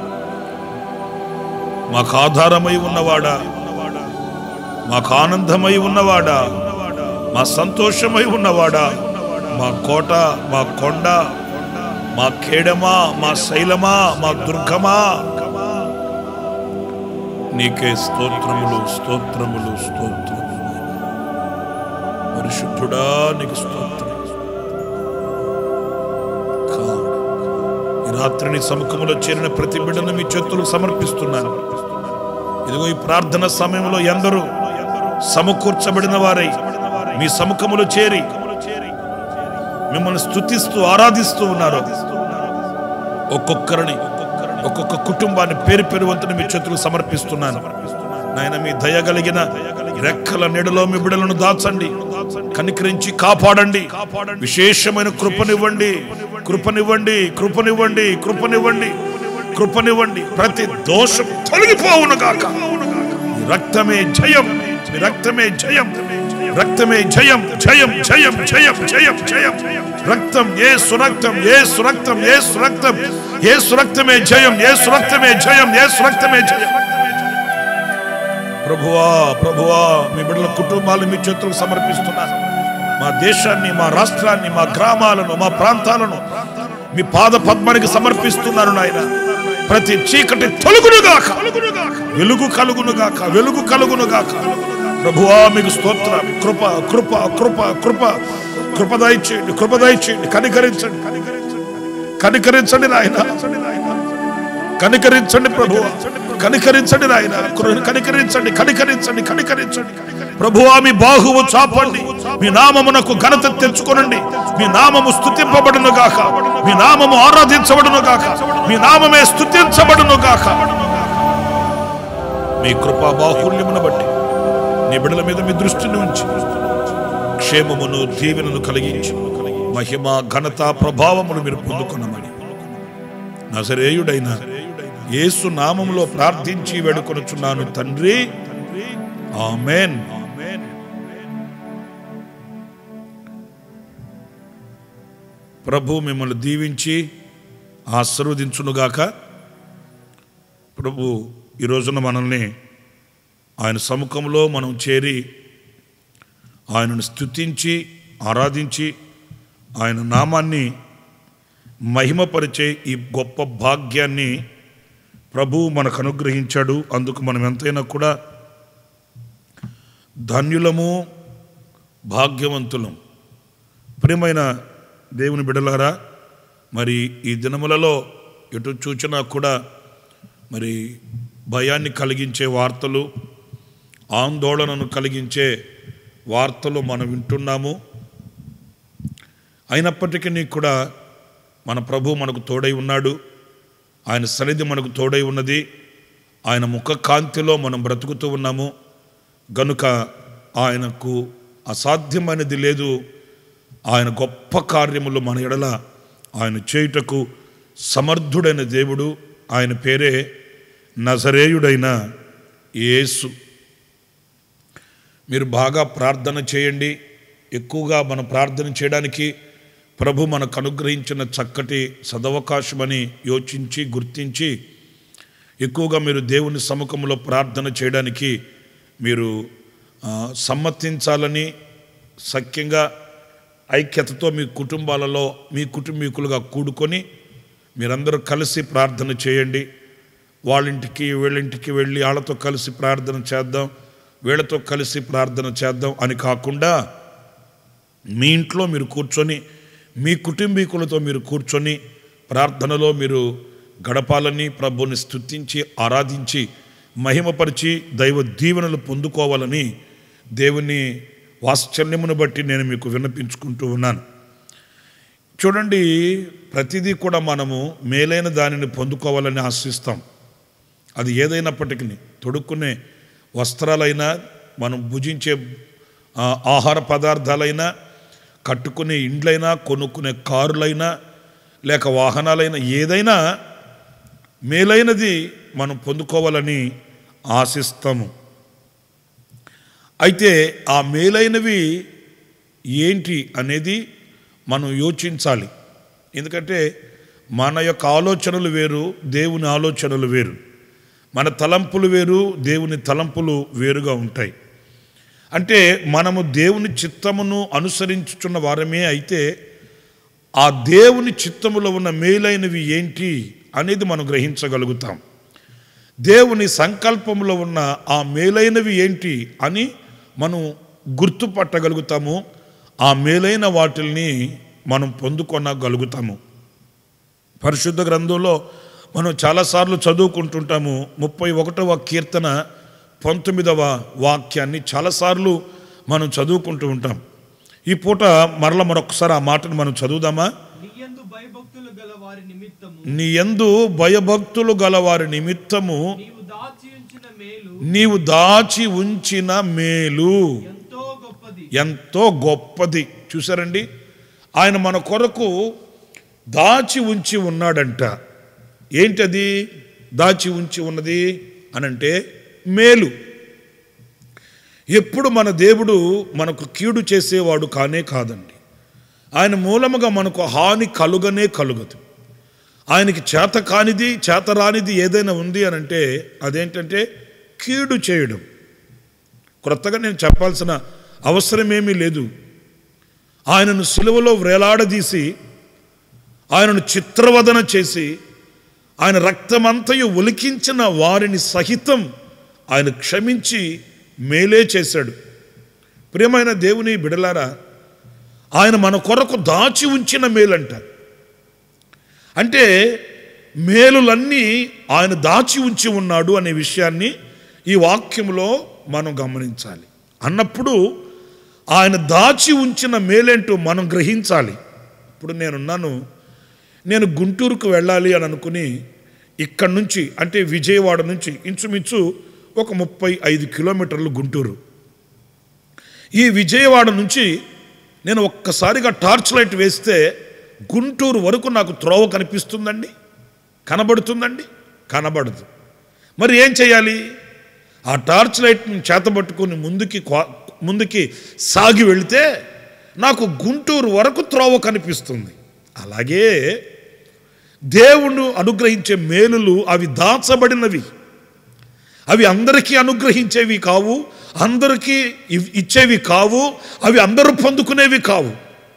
మాకు ఆధారమై ఉన్నవాడా, మాకు ఆనందమై ఉన్నవాడా, మా సంతోషమై ఉన్నవాడా, మా కోట, మా కొండ, మా కేడమా, మా శైలమా, మా దుర్గమా, నీకే స్తోత్రములు స్తోత్రములు స్తోత్రములు. పరిశుద్ధుడా నీకు స్తోత్రం. ఈ రాత్రిని సముఖములో చేరిన ప్రతి బిడ్డను మీ చేతులకు సమర్పిస్తున్నాను. ఇదిగో ఈ ప్రార్థన సమయంలో ఎందరూ సమకూర్చబడిన వారై మీ సముఖములో చేరి మిమ్మల్ని స్తుతిస్తూ ఆరాధిస్తూ ఉన్నారు. ఒక్కొక్కరిని ఒక్కొక్క కుటుంబాన్ని పేరు పేరు వంతుని మీ చేతులకు సమర్పిస్తున్నాను. నాయన మీ దయ కలిగిన రెక్కల నీడలో మీ బిడ్డలను దాచండి, కనికరించి కాపాడండి. విశేషమైన కృపనివ్వండి కృపనివ్వండి కృపనివ్వండి కృపనివ్వండి కృపనివ్వండి. ప్రతి దోషం తొలగిపోవును గాక. రక్తమే జయం, మీ రక్తమే జయం, రక్తమే జయం జయం జయం జయం జయం జయం. రక్తం యేసు రక్తం యేసు రక్తం యేసు రక్తం యేసు రక్తమే జయం, యేసు రక్తమే జయం, యేసు రక్తమే జయం. ప్రభువా ప్రభువా మీ బిడ్డల కుటుంబాలు మీ చేతులకు సమర్పిస్తున్నాను. మా దేశాన్ని, మా రాష్ట్రాన్ని, మా గ్రామాలను, మా ప్రాంతాలను మీ పాద పద్మానికి సమర్పిస్తున్నాను నాయన. ప్రతి చీకటి తొలగునుగాక, వెలుగు కలుగునుగాక, వెలుగు కలుగునుగాక. ప్రభువా మీకు స్తోత్రం. కృప కృప కృప కృప కృప దయచేయండి, కృప దయచేయండి. కనికరించండి కనికరించండి నాయన, కనికరించండి ప్రభువా, కనికరించండి నాయన, కనికరించండి కనికరించండి కనికరించండి. ప్రభువా మీ బాహువు చాపండి, మీ నామమునకు ఘనత తెచ్చుకొనండి. మీ నామము స్తుతింపబడును గాక, మీ నామము ఆరాధించబడును గాక, మీ నామమే స్తుతించబడును గాక. మీ కృపా బాహుల్యమును బట్టి నీ బిడ్డల మీద మీ దృష్టిని ఉంచి క్షేమమును దీవెనను కలిగించి మహిమ ఘనత ప్రభావమును మీరు పొందుకున్నామని నజరేయుడైన యేసు నామములో ప్రార్థించి వేడుకొనుచున్నాను తండ్రి, ఆమేన్. ప్రభు మిమ్మల్ని దీవించి ఆశీర్వదించునుగాక. ప్రభు ఈ రోజున మనల్ని ఆయన సముఖంలో మనం చేరి ఆయనను స్తుతించి ఆరాధించి ఆయన నామాన్ని మహిమపరిచే ఈ గొప్ప భాగ్యాన్ని ప్రభువు మనకు అనుగ్రహించాడు. అందుకు మనం ఎంతైనా కూడా ధన్యులము, భాగ్యవంతులం. ప్రియమైన దేవుని బిడ్డలారా, మరి ఈ దినములలో ఎటు చూచినా కూడా మరి భయాన్ని కలిగించే వార్తలు, ఆందోళనను కలిగించే వార్తలు మనం వింటున్నాము. అయినప్పటికీ కూడా మన ప్రభు మనకు తోడై ఉన్నాడు. ఆయన సన్నిధి మనకు తోడై ఉన్నది. ఆయన ముఖ కాంతిలో మనం బ్రతుకుతూ ఉన్నాము. గనుక ఆయనకు అసాధ్యమైనది లేదు. ఆయన గొప్ప కార్యములు మన ఎడల ఆయన చేయుటకు సమర్థుడైన దేవుడు. ఆయన పేరే నజరేయుడైన యేసు. మీరు బాగా ప్రార్థన చేయండి. ఎక్కువగా మనం ప్రార్థన చేయడానికి ప్రభు మనకు అనుగ్రహించిన చక్కటి సదవకాశమని యోచించి గుర్తించి ఎక్కువగా మీరు దేవుని సముఖంలో ప్రార్థన చేయడానికి మీరు సమ్మతించాలని, సఖ్యంగా ఐక్యతతో మీ కుటుంబాలలో మీ కుటుంబీకులుగా కూడుకొని మీరందరూ కలిసి ప్రార్థన చేయండి. వాళ్ళింటికి వీళ్ళింటికి వెళ్ళి వాళ్ళతో కలిసి ప్రార్థన చేద్దాం, వీళ్ళతో కలిసి ప్రార్థన చేద్దాం అని కాకుండా మీ ఇంట్లో మీరు కూర్చొని మీ కుటుంబీకులతో మీరు కూర్చొని ప్రార్థనలో మీరు గడపాలని, ప్రభుని స్తుతించి ఆరాధించి మహిమపరిచి దైవ దీవెనలు పొందుకోవాలని దేవుని వాత్సల్యమును బట్టి నేను మీకు విన్నపించుకుంటూ ఉన్నాను. చూడండి, ప్రతిదీ కూడా మనము మేలైన దానిని పొందుకోవాలని ఆశిస్తాం. అది ఏదైనప్పటికీ, తొడుక్కునే వస్త్రాలైనా, మనం భుజించే ఆహార పదార్థాలైనా, కట్టుకునే ఇండ్లైనా, కొనుక్కునే కారులైనా, లేక వాహనాలైనా, ఏదైనా మేలైనది మనం పొందుకోవాలని ఆశిస్తాము. అయితే ఆ మేలైనవి ఏంటి అనేది మనం యోచించాలి. ఎందుకంటే మన యొక్క ఆలోచనలు వేరు, దేవుని ఆలోచనలు వేరు. మన తలంపులు వేరు, దేవుని తలంపులు వేరుగా ఉంటాయి. అంటే మనము దేవుని చిత్తమును అనుసరించుచున్న వారమే అయితే ఆ దేవుని చిత్తములో ఉన్న మేలైనవి ఏంటి అనేది మనం గ్రహించగలుగుతాం. దేవుని సంకల్పంలో ఉన్న ఆ మేలైనవి ఏంటి అని మనం గుర్తుపట్టగలుగుతాము. ఆ మేలైన వాటిల్ని మనం పొందుకొనగలుగుతాము. పరిశుద్ధ గ్రంథంలో మనం చాలాసార్లు చదువుకుంటుంటాము. ముప్పై ఒకటవ కీర్తన పంతొమ్మిదవ వాక్యాన్ని చాలాసార్లు మనం చదువుకుంటూ ఉంటాం. ఈ పూట మరల మరొకసారి ఆ మాటను మనం చదువుదామా? నీ యందు భయభక్తులు గల వారి నిమిత్తము నీవు దాచి ఉంచిన మేలు ఎంతో గొప్పది. చూసారండి, ఆయన మన కొరకు దాచి ఉంచి ఉన్నాడంట. ఏంటది దాచి ఉంచి ఉన్నది అనంటే మేలు. ఎప్పుడు మన దేవుడు మనకు కీడు చేసేవాడు కానే కాదండి. ఆయన మూలముగా మనకు హాని కలుగనే కలుగదు. ఆయనకి చేత కానిది, చేత రానిది ఏదైనా ఉంది అనంటే అదేంటంటే కీడు చేయడం. క్రొత్తగా నేను చెప్పాల్సిన అవసరమేమీ లేదు. ఆయనను సిలువలో వ్రేలాడదీసి, ఆయనను చిత్రవదన చేసి, ఆయన రక్తమంతయు ఒలికించిన వారిని సహితం ఆయన క్షమించి మేలే చేశాడు. ప్రియమైన దేవుని బిడలారా, ఆయన మన కొరకు దాచి ఉంచిన మేలంట. అంటే మేలులన్నీ ఆయన దాచి ఉంచి ఉన్నాడు అనే విషయాన్ని ఈ వాక్యంలో మనం గమనించాలి. అన్నప్పుడు ఆయన దాచి ఉంచిన మేలేంటో మనం గ్రహించాలి. ఇప్పుడు నేనున్నాను, నేను గుంటూరుకు వెళ్ళాలి అని అనుకుని ఇక్కడి నుంచి, అంటే విజయవాడ నుంచి ఇంచుమించు ఒక ముప్పై ఐదు కిలోమీటర్లు గుంటూరు. ఈ విజయవాడ నుంచి నేను ఒక్కసారిగా టార్చ్ లైట్ వేస్తే గుంటూరు వరకు నాకు త్రోవ కనిపిస్తుందండి? కనబడుతుందండి? కనబడదు. మరి ఏం చేయాలి? ఆ టార్చ్ లైట్ని చేతబట్టుకుని ముందుకి ముందుకి సాగి వెళితే నాకు గుంటూరు వరకు త్రోవ కనిపిస్తుంది. అలాగే దేవుడు అనుగ్రహించే మేలులు అవి దాచబడినవి. అవి అందరికీ అనుగ్రహించేవి కావు, అందరికీ ఇచ్చేవి కావు, అవి అందరూ పొందుకునేవి కావు.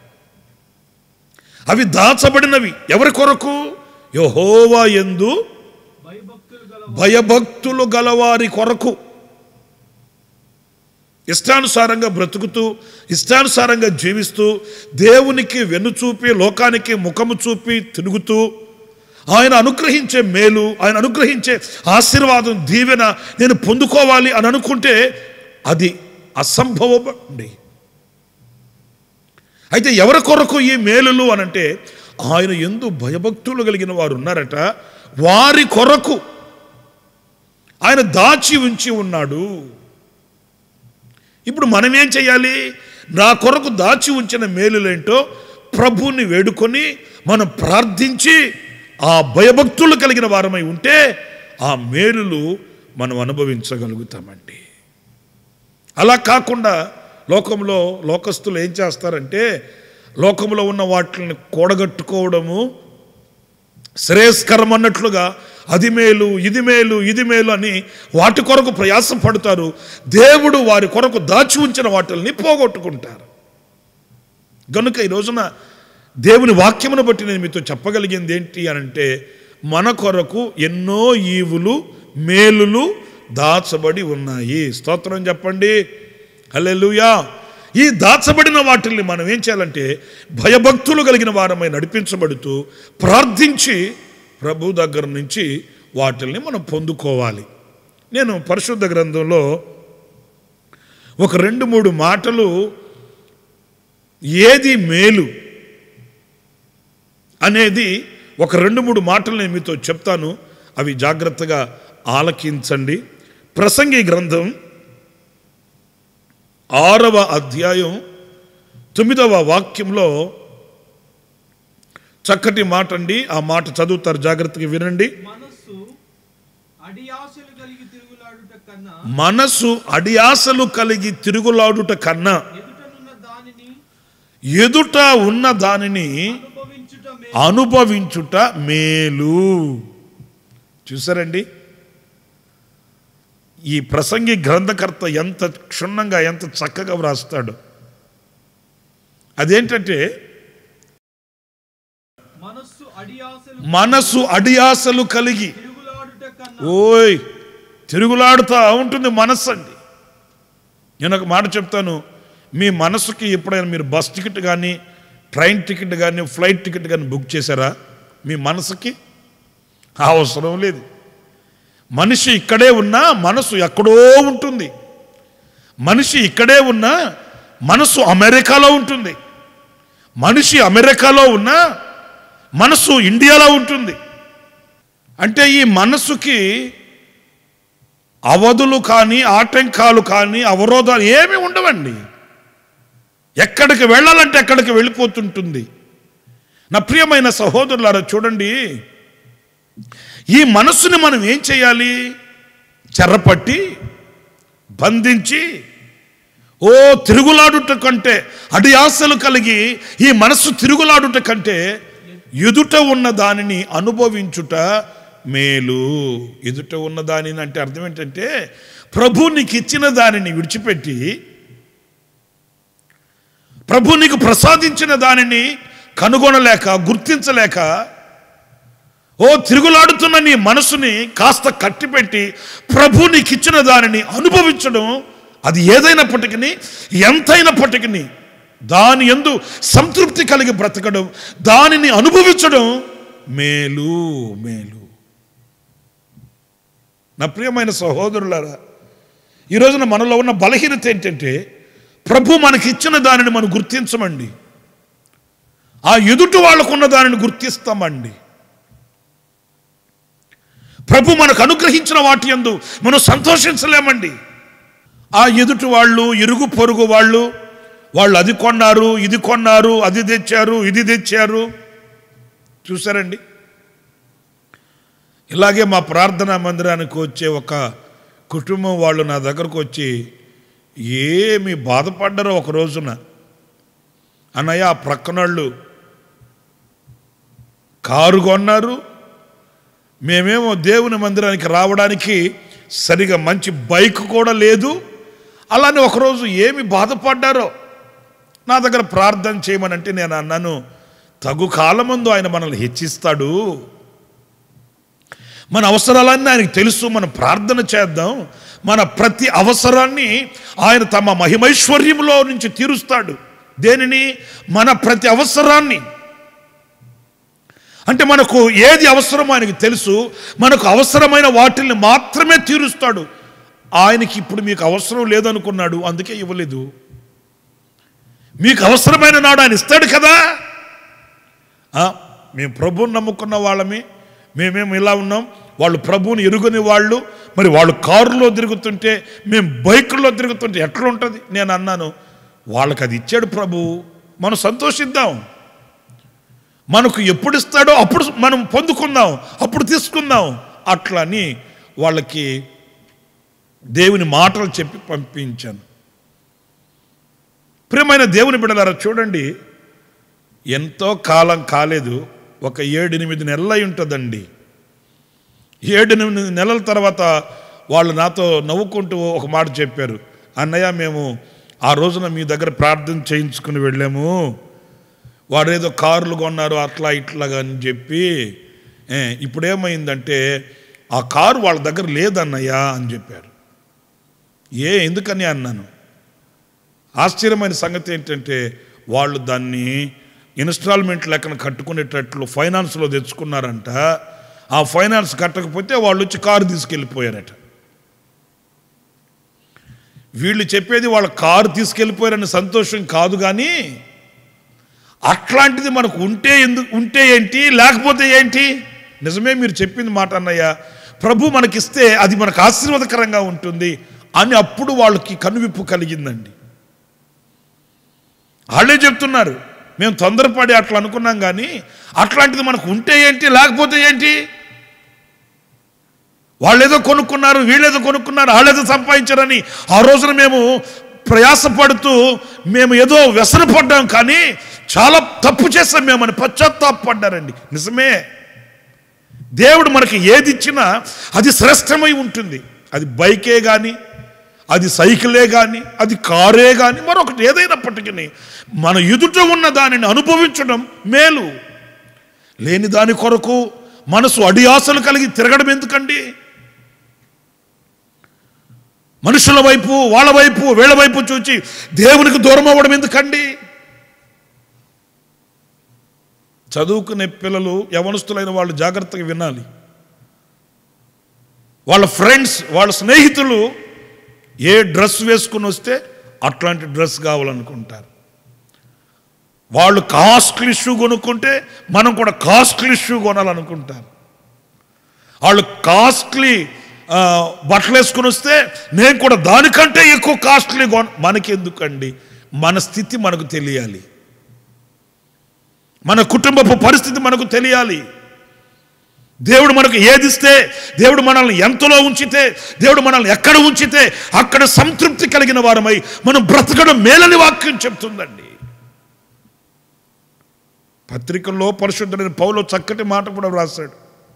అవి దాచబడినవి. ఎవరి కొరకు? యెహోవా యందు భయభక్తులు గలవారి కొరకు. ఇష్టానుసారంగా బ్రతుకుతూ ఇష్టానుసారంగా జీవిస్తూ దేవునికి వెన్నుచూపి లోకానికి ముఖము చూపి తిరుగుతూ ఆయన అనుగ్రహించే మేలు, ఆయన అనుగ్రహించే ఆశీర్వాదం, దీవెన నేను పొందుకోవాలి అని అనుకుంటే అది అసంభవం అండి. అయితే ఎవరి కొరకు ఈ మేలులు అనంటే ఆయన యందు భయభక్తులు కలిగిన వారు ఉన్నారట, వారి కొరకు ఆయన దాచి ఉంచి ఉన్నాడు. ఇప్పుడు మనం ఏం చేయాలి? నా కొరకు దాచి ఉంచిన మేలులేంటో ప్రభువుని వేడుకొని మనం ప్రార్థించి ఆ భయభక్తులు కలిగిన వారమై ఉంటే ఆ మేలులు మనం అనుభవించగలుగుతామండి. అలా కాకుండా లోకంలో లోకస్తులు ఏం చేస్తారంటే లోకంలో ఉన్న వాటిని కూడగట్టుకోవడము శ్రేయస్కరం అన్నట్లుగా అది మేలు ఇది మేలు ఇది మేలు అని వాటి కొరకు ప్రయాసపడతారు. దేవుడు వారి కొరకు దాచి ఉంచిన వాటిని పోగొట్టుకుంటారు. కనుక ఈ రోజున దేవుని వాక్యమును బట్టి నేను మీతో చెప్పగలిగింది ఏంటి అనంటే మన కొరకు ఎన్నో ఈవులు మేలులు దాచబడి ఉన్నాయి. స్తోత్రం చెప్పండి, హల్లెలూయా. ఈ దాచబడిన వాటిల్ని మనం ఏం చేయాలంటే భయభక్తులు కలిగిన వారమై నడిపించబడుతూ ప్రార్థించి ప్రభు దగ్గర నుంచి వాటిల్ని మనం పొందుకోవాలి. నేను పరిశుద్ధ గ్రంథంలో ఒక రెండు మూడు మాటలు ఏది మేలు అనేది ఒక రెండు మూడు మాటలు నేను మీతో చెప్తాను, అవి జాగ్రత్తగా ఆలకించండి. ప్రసంగి గ్రంథం ఆరవ అధ్యాయం తొమ్మిదవ వాక్యంలో చక్కటి మాట అండి. ఆ మాట చదువుతారు, జాగ్రత్తగా వినండి. మనస్సు అడియాసలు కలిగి తిరుగులాడుట కన్నా మనస్సు అడియాసలు కలిగి తిరుగులాడుట కన్నా ఎదుటనున్న దానిని ఎదుట ఉన్న దానిని అనుభవించుట అనుభవించుట మేలు. చూసారండి, ఈ ప్రసంగి గ్రంథకర్త ఎంత క్షుణ్ణంగా ఎంత చక్కగా వ్రాస్తాడు. అదేంటంటే మనస్సు అడియాసలు మనస్సు అడియాసలు కలిగి తిరుగులాడుట కన్నా ఓయ్ తిరుగులాడుతా ఉంటుంది మనస్సు అండి. నేను ఒక మాట చెప్తాను, మీ మనసుకి ఎప్పుడైనా మీరు బస్ టికెట్ కానీ ట్రైన్ టికెట్ కానీ ఫ్లైట్ టికెట్ కానీ బుక్ చేశారా? మీ మనసుకి అవసరం లేదు. మనిషి ఇక్కడే ఉన్నా మనసు ఎక్కడో ఉంటుంది. మనిషి ఇక్కడే ఉన్నా మనసు అమెరికాలో ఉంటుంది. మనిషి అమెరికాలో ఉన్నా మనసు ఇండియాలో ఉంటుంది. అంటే ఈ మనసుకి అవధులు కానీ ఆటంకాలు కానీ అవరోధాలు ఏమీ ఉండవండి. ఎక్కడికి వెళ్ళాలంటే ఎక్కడికి వెళ్ళిపోతుంటుంది. నా ప్రియమైన సహోదరులారా చూడండి, ఈ మనస్సుని మనం ఏం చేయాలి? చెరపట్టి బంధించి ఓ తిరుగులాడుట కంటే అడియాసలు కలిగి ఈ మనస్సు తిరుగులాడుట కంటే ఎదుట ఉన్న దానిని అనుభవించుట మేలు. ఎదుట ఉన్న దానిని అంటే అర్థం ఏంటంటే ప్రభు నీకు ఇచ్చిన దానిని విడిచిపెట్టి ప్రభు నీకు ప్రసాదించిన దానిని కనుగొనలేక గుర్తించలేక ఓ తిరుగులాడుతున్న నీ మనసుని కాస్త కట్టిపెట్టి ప్రభు నీకు ఇచ్చిన దానిని అనుభవించడం, అది ఏదైనప్పటికీ ఎంతైనప్పటికీ దాని యందు సంతృప్తి కలిగి బ్రతకడం, దానిని అనుభవించడం మేలు మేలు. నా ప్రియమైన సహోదరులారా, ఈ రోజున మనలో ఉన్న బలహీనత ఏంటంటే ప్రభు మనకి ఇచ్చిన దానిని మనం గుర్తించమండి, ఆ ఎదుటి వాళ్ళకున్న దానిని గుర్తిస్తామండి. ప్రభు మనకు అనుగ్రహించిన వాటి యందు మనం సంతోషించలేమండి. ఆ ఎదుటి వాళ్ళు ఇరుగు పొరుగు వాళ్ళు వాళ్ళు అది కొన్నారు ఇది కొన్నారు అది తెచ్చారు ఇది తెచ్చారు. చూసారండి, ఇలాగే మా ప్రార్థనా మందిరానికి వచ్చే ఒక కుటుంబం వాళ్ళు నా దగ్గరకు వచ్చి ఏమి బాధపడ్డారో ఒక రోజున, అన్నయ్య ఆ ప్రక్కనోళ్ళు కారు కొన్నారు, మేమేమో దేవుని మందిరానికి రావడానికి సరిగా మంచి బైక్ కూడా లేదు. అలానే ఒకరోజు ఏమి బాధపడ్డారో నా దగ్గర ప్రార్థన చేయమనంటే నేను అన్నాను, తగు కాలమందు ఆయన మనల్ని హెచ్చిస్తాడు. మన అవసరాలన్నీ ఆయనకు తెలుసు. మనం ప్రార్థన చేద్దాం. మన ప్రతి అవసరాన్ని ఆయన తమ మహిమైశ్వర్యంలో నుంచి తీరుస్తాడు. దేనిని? మన ప్రతి అవసరాన్ని. అంటే మనకు ఏది అవసరమో ఆయనకి తెలుసు. మనకు అవసరమైన వాటిని మాత్రమే తీరుస్తాడు. ఆయనకి ఇప్పుడు మీకు అవసరం లేదనుకున్నాడు, అందుకే ఇవ్వలేదు. మీకు అవసరమైన నాడు ఆయన ఇస్తాడు కదా. మేము ప్రభువుని నమ్ముకున్న వాళ్ళమే, మేమేమి ఇలా ఉన్నాం, వాళ్ళు ప్రభువుని ఎరుగని వాళ్ళు. మరి వాళ్ళు కారులో తిరుగుతుంటే మేము బైకుల్లో తిరుగుతుంటే ఎట్లా ఉంటుంది? నేను అన్నాను, వాళ్ళకి అది ఇచ్చాడు ప్రభు, మనం సంతోషిద్దాం. మనకు ఎప్పుడు ఇస్తాడో అప్పుడు మనం పొందుకుందాం, అప్పుడు తీసుకుందాం. అట్లా అని వాళ్ళకి దేవుని మాటలు చెప్పి పంపించాను. ప్రియమైన దేవుని బిడ్డలారా, చూడండి, ఎంతో కాలం కాలేదు, ఒక ఏడెనిమిది నెలలు అయి ఉంటుందండి. ఏడెనిమిది నెలల తర్వాత వాళ్ళు నాతో నవ్వుకుంటూ ఒక మాట చెప్పారు, అన్నయ్య మేము ఆ రోజున మీ దగ్గర ప్రార్థన చేయించుకుని వెళ్ళాము, వాడు ఏదో కార్లు కొన్నారు అట్లా ఇట్లాగా అని చెప్పి, ఇప్పుడేమైందంటే ఆ కారు వాళ్ళ దగ్గర లేదన్నయ్య అని చెప్పారు. ఏ ఎందుకని అన్నాను. ఆశ్చర్యమైన సంగతి ఏంటంటే వాళ్ళు దాన్ని ఇన్స్టాల్మెంట్ లెక్కన కట్టుకునేటట్లు ఫైనాన్స్లో తెచ్చుకున్నారంట. ఆ ఫైనాన్స్ కట్టకపోతే వాళ్ళు వచ్చి కారు తీసుకెళ్ళిపోయారట. వీళ్ళు చెప్పేది వాళ్ళ కారు తీసుకెళ్ళిపోయారని సంతోషం కాదు, కానీ అట్లాంటిది మనకు ఉంటే ఎందుకు, ఉంటే ఏంటి లేకపోతే ఏంటి? నిజమే మీరు చెప్పింది మాట అన్నయ్య, ప్రభు మనకిస్తే అది మనకు ఆశీర్వాదకరంగా ఉంటుంది అని అప్పుడు వాళ్ళకి కనువిప్పు కలిగిందండి. వాళ్ళే చెప్తున్నారు, మేము తొందరపడి అట్లా అనుకున్నాం, కానీ అట్లాంటిది మనకు ఉంటే ఏంటి లేకపోతే ఏంటి? వాళ్ళేదో కొనుక్కున్నారు, వీళ్ళేదో కొనుక్కున్నారు, వాళ్ళేదో సంపాదించారని ఆ రోజున మేము ప్రయాసపడుతూ మేము ఏదో వ్యసనపడ్డాం, కానీ చాలా తప్పు చేస్తాం మేమని పశ్చాత్తాపడ్డారండి. నిజమే, దేవుడు మనకి ఏది ఇచ్చినా అది శ్రేష్టమై ఉంటుంది. అది బైకే కానీ, అది సైకిలే కానీ, అది కారే కానీ, మరొకటి ఏదైనప్పటికీ మన ఎదుట ఉన్న దానిని అనుభవించడం మేలు. లేని దాని కొరకు మనసు అడియాసలు కలిగి తిరగడం ఎందుకండి? మనుషుల వైపు, వాళ్ళ వైపు, వీళ్ళ వైపు చూచి దేవునికి దూరం అవ్వడం ఎందుకండి? చదువుకునే పిల్లలు, యవనస్తులైన వాళ్ళు జాగ్రత్తగా వినాలి. వాళ్ళ ఫ్రెండ్స్, వాళ్ళ స్నేహితులు ఏ డ్రెస్ వేసుకుని వస్తే అట్లాంటి డ్రెస్ కావాలనుకుంటారు. వాళ్ళు కాస్ట్లీ షూ కొనుక్కుంటే మనం కూడా కాస్ట్లీ షూ కొనాలనుకుంటారు. వాళ్ళు కాస్ట్లీ బట్టలు వేసుకుని వస్తే నేను కూడా దానికంటే ఎక్కువ కాస్ట్లీ కొన. మనకెందుకండి? మన స్థితి మనకు తెలియాలి, మన కుటుంబపు పరిస్థితి మనకు తెలియాలి. దేవుడు మనకు ఏదిస్తే, దేవుడు మనల్ని ఎంతలో ఉంచితే, దేవుడు మనల్ని ఎక్కడ ఉంచితే అక్కడ సంతృప్తి కలిగిన వారమై మనం బ్రతకడం మేలని వాక్యం చెప్తుందండి. పత్రికల్లో పరిశుద్ధుడైన పౌలు చక్కటి మాట కూడా వ్రాసాడు.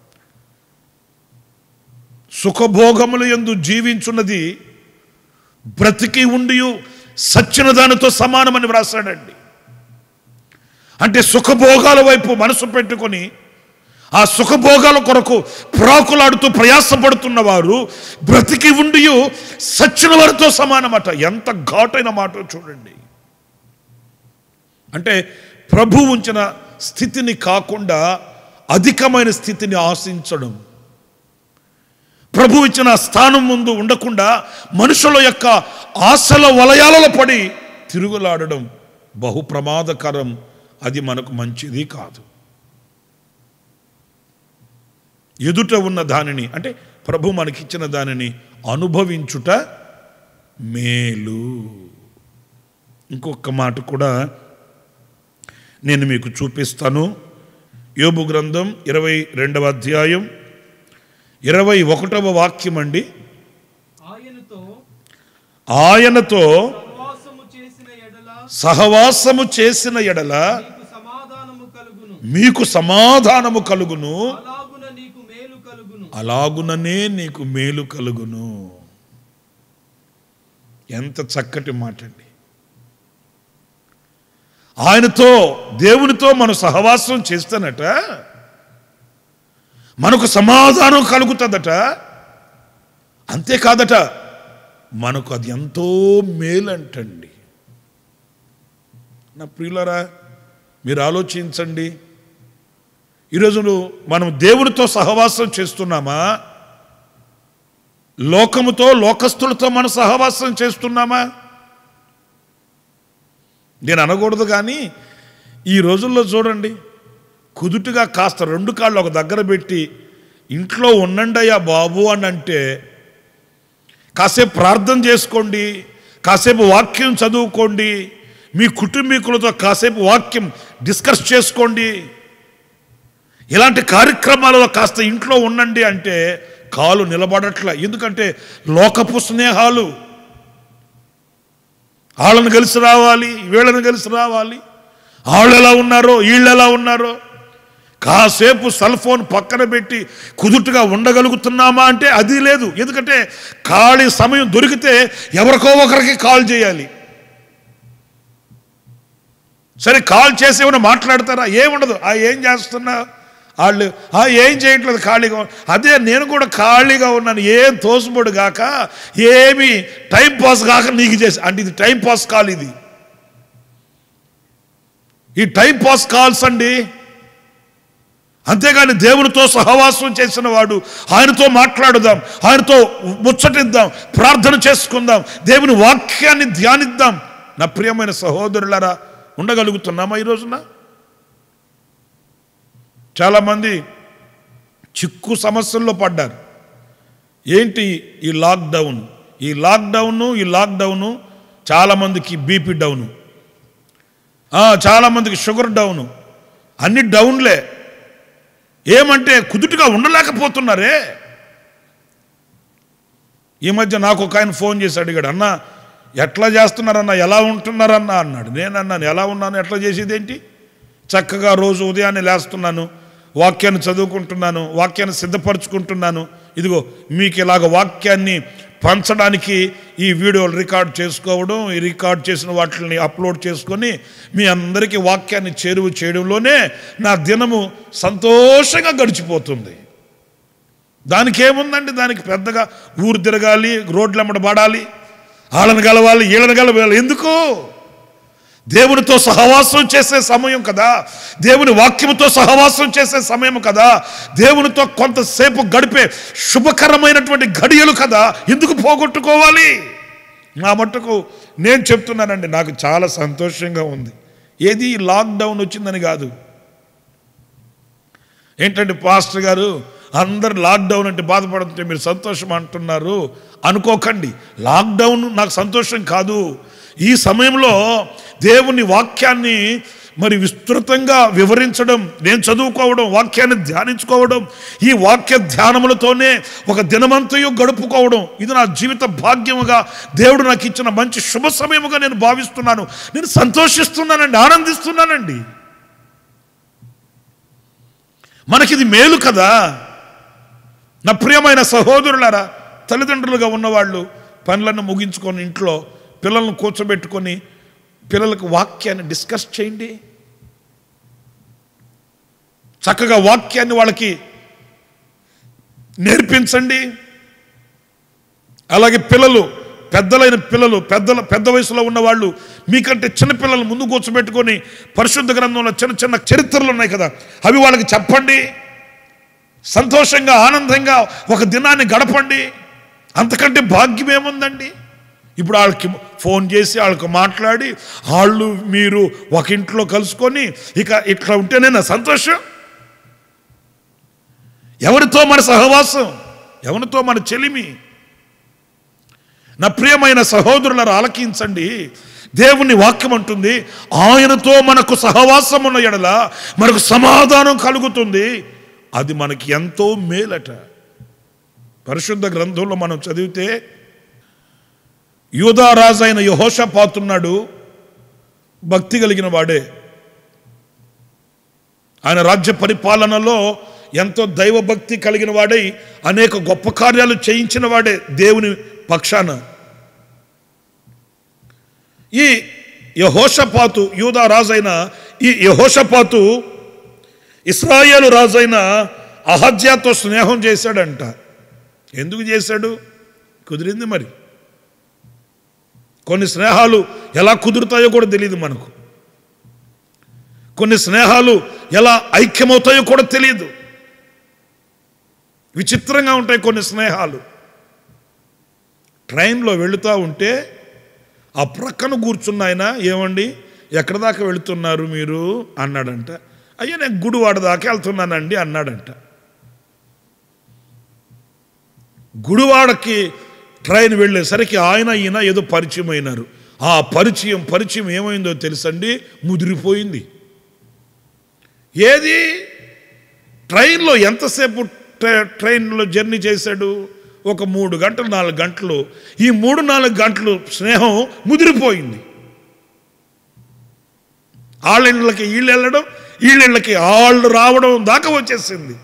సుఖభోగములు యందు జీవించున్నది బ్రతికి ఉండి సచ్చిన దానితో సమానమని వ్రాసాడండి. అంటే సుఖభోగాల వైపు మనసు పెట్టుకొని ఆ సుఖభోగాల కొరకు ప్రాకులాడుతూ ప్రయాసపడుతున్న వారు బ్రతికి ఉండి సచ్చిన వారితో సమానమట. ఎంత ఘాటైన మాట చూడండి. అంటే ప్రభు ఉంచిన స్థితిని కాకుండా అధికమైన స్థితిని ఆశించడం, ప్రభు ఇచ్చిన స్థానం ముందు ఉండకుండా మనుషుల యొక్క ఆశల వలయాలలో పడి తిరుగులాడడం బహు ప్రమాదకరం. అది మనకు మంచిది కాదు. ఎదుట ఉన్న దానిని, అంటే ప్రభు మనకిచ్చిన దానిని అనుభవించుట మేలు. ఇంకొక మాట కూడా నేను మీకు చూపిస్తాను. యోబు గ్రంథం ఇరవై రెండవ అధ్యాయం ఇరవై ఒకటవ వాక్యం అండి. ఆయనతో ఆయనతో సహవాసము చేసిన ఎడల సహవాసము చేసిన ఎడల నీకు సమాధానము కలుగును, మీకు సమాధానము కలుగును, అలాగున నీకు మేలు కలుగును. అలాగుననే నీకు మేలు కలుగును. ఎంత చక్కటి మాట అండి. ఆయనతో, దేవునితో మనం సహవాసం చేస్తానట మనకు సమాధానం కలుగుతుందట. అంతేకాదట, మనకు అది ఎంతో మేలంటండి. నా ప్రియులరా, మీరు ఆలోచించండి. ఈరోజు మనం దేవునితో సహవాసం చేస్తున్నామా, లోకముతో లోకస్తులతో మనం సహవాసం చేస్తున్నామా? నేను అనకూడదు, కానీ ఈ రోజుల్లో చూడండి, కుదుటుగా కాస్త రెండు కాళ్ళు ఒక దగ్గర పెట్టి ఇంట్లో ఉండండి అయ్యా బాబు అని అంటే, కాసేపు ప్రార్థన చేసుకోండి, కాసేపు వాక్యం చదువుకోండి, మీ కుటుంబీకులతో కాసేపు వాక్యం డిస్కస్ చేసుకోండి, ఇలాంటి కార్యక్రమాలలో కాస్త ఇంట్లో ఉండండి అంటే కాలు నిలబడట్ల. ఎందుకంటే లోకపు స్నేహాలు, వాళ్ళని కలిసి రావాలి, వీళ్ళని కలిసి రావాలి, వాళ్ళు ఎలా ఉన్నారో వీళ్ళు ఎలా ఉన్నారో. కాసేపు సెల్ ఫోన్ పక్కన పెట్టి కుదుటుగా ఉండగలుగుతున్నామా అంటే అది లేదు. ఎందుకంటే ఖాళీ సమయం దొరికితే ఎవరికో ఒకరికి కాల్ చేయాలి. సరే, కాల్ చేసి ఏమైనా మాట్లాడతారా? ఏముండదు. ఆ ఏం చేస్తున్నా వాళ్ళు, ఆ ఏం చేయట్లేదు, ఖాళీగా. అదే నేను కూడా ఖాళీగా ఉన్నాను, ఏం తోసుబడు కాక, ఏమి టైం పాస్ కాక నీకు చేసి అంటే ఇది టైం పాస్ కాల్. ఇది ఈ టైం పాస్ కాల్స్ అండి. అంతేగాని దేవునితో సహవాసం చేసిన వాడు, ఆయనతో మాట్లాడుదాం, ఆయనతో ముచ్చటిద్దాం, ప్రార్థన చేసుకుందాం, దేవుని వాక్యాన్ని ధ్యానిద్దాం. నా ప్రియమైన సహోదరులారా, ఉండగలుగుతున్నామా ఈ రోజున? చాలామంది చిక్కు సమస్యల్లో పడ్డారు. ఏంటి ఈ లాక్డౌన్? ఈ లాక్డౌను ఈ లాక్డౌను చాలామందికి బీపీ డౌను, చాలామందికి షుగర్ డౌను, అన్ని డౌన్లే. ఏమంటే కుదుటుగా ఉండలేకపోతున్నారే. ఈ మధ్య నాకు ఒక ఆయన ఫోన్ చేసి అడిగాడు, అన్న ఎట్లా చేస్తున్నారన్నా, ఎలా ఉంటున్నారన్నా అన్నాడు. నేను అన్నాను, ఎలా ఉన్నాను, ఎట్లా చేసేది ఏంటి? చక్కగా రోజు ఉదయాన్నే లేస్తున్నాను, వాక్యాన్ని చదువుకుంటున్నాను, వాక్యాన్ని సిద్ధపరచుకుంటున్నాను. ఇదిగో మీకు ఇలాగ వాక్యాన్ని పంచడానికి ఈ వీడియోలు రికార్డ్ చేసుకోవడం, ఈ రికార్డ్ చేసిన వాటిని అప్లోడ్ చేసుకొని మీ అందరికీ వాక్యాన్ని చేరువ చేయడంలోనే నా దినము సంతోషంగా గడిచిపోతుంది. దానికి ఏముందండి? దానికి పెద్దగా ఊరు తిరగాలి, రోడ్లమ్మడ పడాలి, వాళ్ళని కలవాలి, వీళ్ళని కలవాలి. ఎందుకు? దేవునితో సహవాసం చేసే సమయం కదా, దేవుని వాక్యముతో సహవాసం చేసే సమయం కదా, దేవునితో కొంతసేపు గడిపే శుభకరమైనటువంటి ఘడియలు కదా, ఎందుకు పోగొట్టుకోవాలి? నా మట్టుకు నేను చెప్తున్నానండి, నాకు చాలా సంతోషంగా ఉంది. ఏది లాక్డౌన్ వచ్చిందని కాదు. ఏంటంటే పాస్టర్ గారు అందరు లాక్డౌన్ అంటే బాధపడుతుంటే మీరు సంతోషం అంటున్నారు అనుకోకండి. లాక్డౌన్ నాకు సంతోషం కాదు. ఈ సమయంలో దేవుని వాక్యాన్ని మరి విస్తృతంగా వివరించడం, నేను చదువుకోవడం, వాక్యాన్ని ధ్యానించుకోవడం, ఈ వాక్య ధ్యానములతోనే ఒక దినమంతయు గడుపుకోవడం, ఇది నా జీవిత భాగ్యముగా దేవుడు నాకు ఇచ్చిన మంచి శుభ సమయముగా నేను భావిస్తున్నాను. నేను సంతోషిస్తున్నానండి, ఆనందిస్తున్నానండి. మనకిది మేలు కదా. నా ప్రియమైన సహోదరులారా, తల్లిదండ్రులుగా ఉన్నవాళ్ళు పనులను ముగించుకొని ఇంట్లో పిల్లలను కూర్చోబెట్టుకొని పిల్లలకు వాక్యాన్ని డిస్కస్ చేయండి. చక్కగా వాక్యాన్ని వాళ్ళకి నేర్పించండి. అలాగే పిల్లలు, పెద్దలైన పిల్లలు, పెద్దల పెద్ద వయసులో ఉన్నవాళ్ళు మీకంటే చిన్నపిల్లలు ముందు కూర్చోబెట్టుకొని పరిశుద్ధ గ్రంథంలో చిన్న చిన్న చరిత్రలు ఉన్నాయి కదా, అవి వాళ్ళకి చెప్పండి. సంతోషంగా ఆనందంగా ఒక దినాన్ని గడపండి. అంతకంటే భాగ్యం ఏముందండి? ఇప్పుడు వాళ్ళకి ఫోన్ చేసి వాళ్ళకి మాట్లాడి వాళ్ళు మీరు ఒక ఇంట్లో కలుసుకొని ఇక ఇట్లా ఉంటేనే నా సంతోషం. ఎవరితో మన సహవాసం, ఎవరితో మన చెలిమి? నా ప్రియమైన సహోదరులను ఆలకించండి. దేవుని వాక్యం అంటుంది, ఆయనతో మనకు సహవాసం ఉన్న ఎడల మనకు సమాధానం కలుగుతుంది. అది మనకి ఎంతో మేలట. పరిశుద్ధ గ్రంథంలో మనం చదివితే యూదా రాజు అయిన యెహోషాపాతున్నాడు, భక్తి కలిగిన వాడే. ఆయన రాజ్య పరిపాలనలో ఎంతో దైవభక్తి కలిగిన వాడై అనేక గొప్ప కార్యాలు చేయించిన వాడే దేవుని పక్షాన. ఈ యెహోషాపాతు, యూదా రాజైన ఈ యెహోషాపాతు ఇశ్రాయేలు రాజైన అహజ్యాతో స్నేహం చేశాడంట. ఎందుకు చేశాడు? కుదిరింది. మరి కొన్ని స్నేహాలు ఎలా కుదురుతాయో కూడా తెలియదు మనకు. కొన్ని స్నేహాలు ఎలా ఐక్యమవుతాయో కూడా తెలియదు. విచిత్రంగా ఉంటాయి కొన్ని స్నేహాలు. ట్రైన్లో వెళుతూ ఉంటే ఆ ప్రక్కన కూర్చున్న ఆయన, ఏమండి ఎక్కడ దాకా వెళుతున్నారు మీరు అన్నాడంట. అయ్యో నేను గుడివాడ దాకా వెళ్తున్నానండి అన్నాడంట. గుడివాడకి ట్రైన్ వెళ్ళేసరికి ఆయన ఈయన ఏదో పరిచయం అయినారు. ఆ పరిచయం పరిచయం ఏమైందో తెలుసండి, ముదిరిపోయింది. ఏది? ట్రైన్లో ఎంతసేపు ట్రైన్లో జర్నీ చేశాడు? ఒక మూడు గంటలు నాలుగు గంటలు. ఈ మూడు నాలుగు గంటలు స్నేహం ముదిరిపోయింది. వాళ్ళకి వీళ్ళు వెళ్ళడం, వీళ్ళకి వాళ్ళు రావడం దాకా వచ్చేసింది.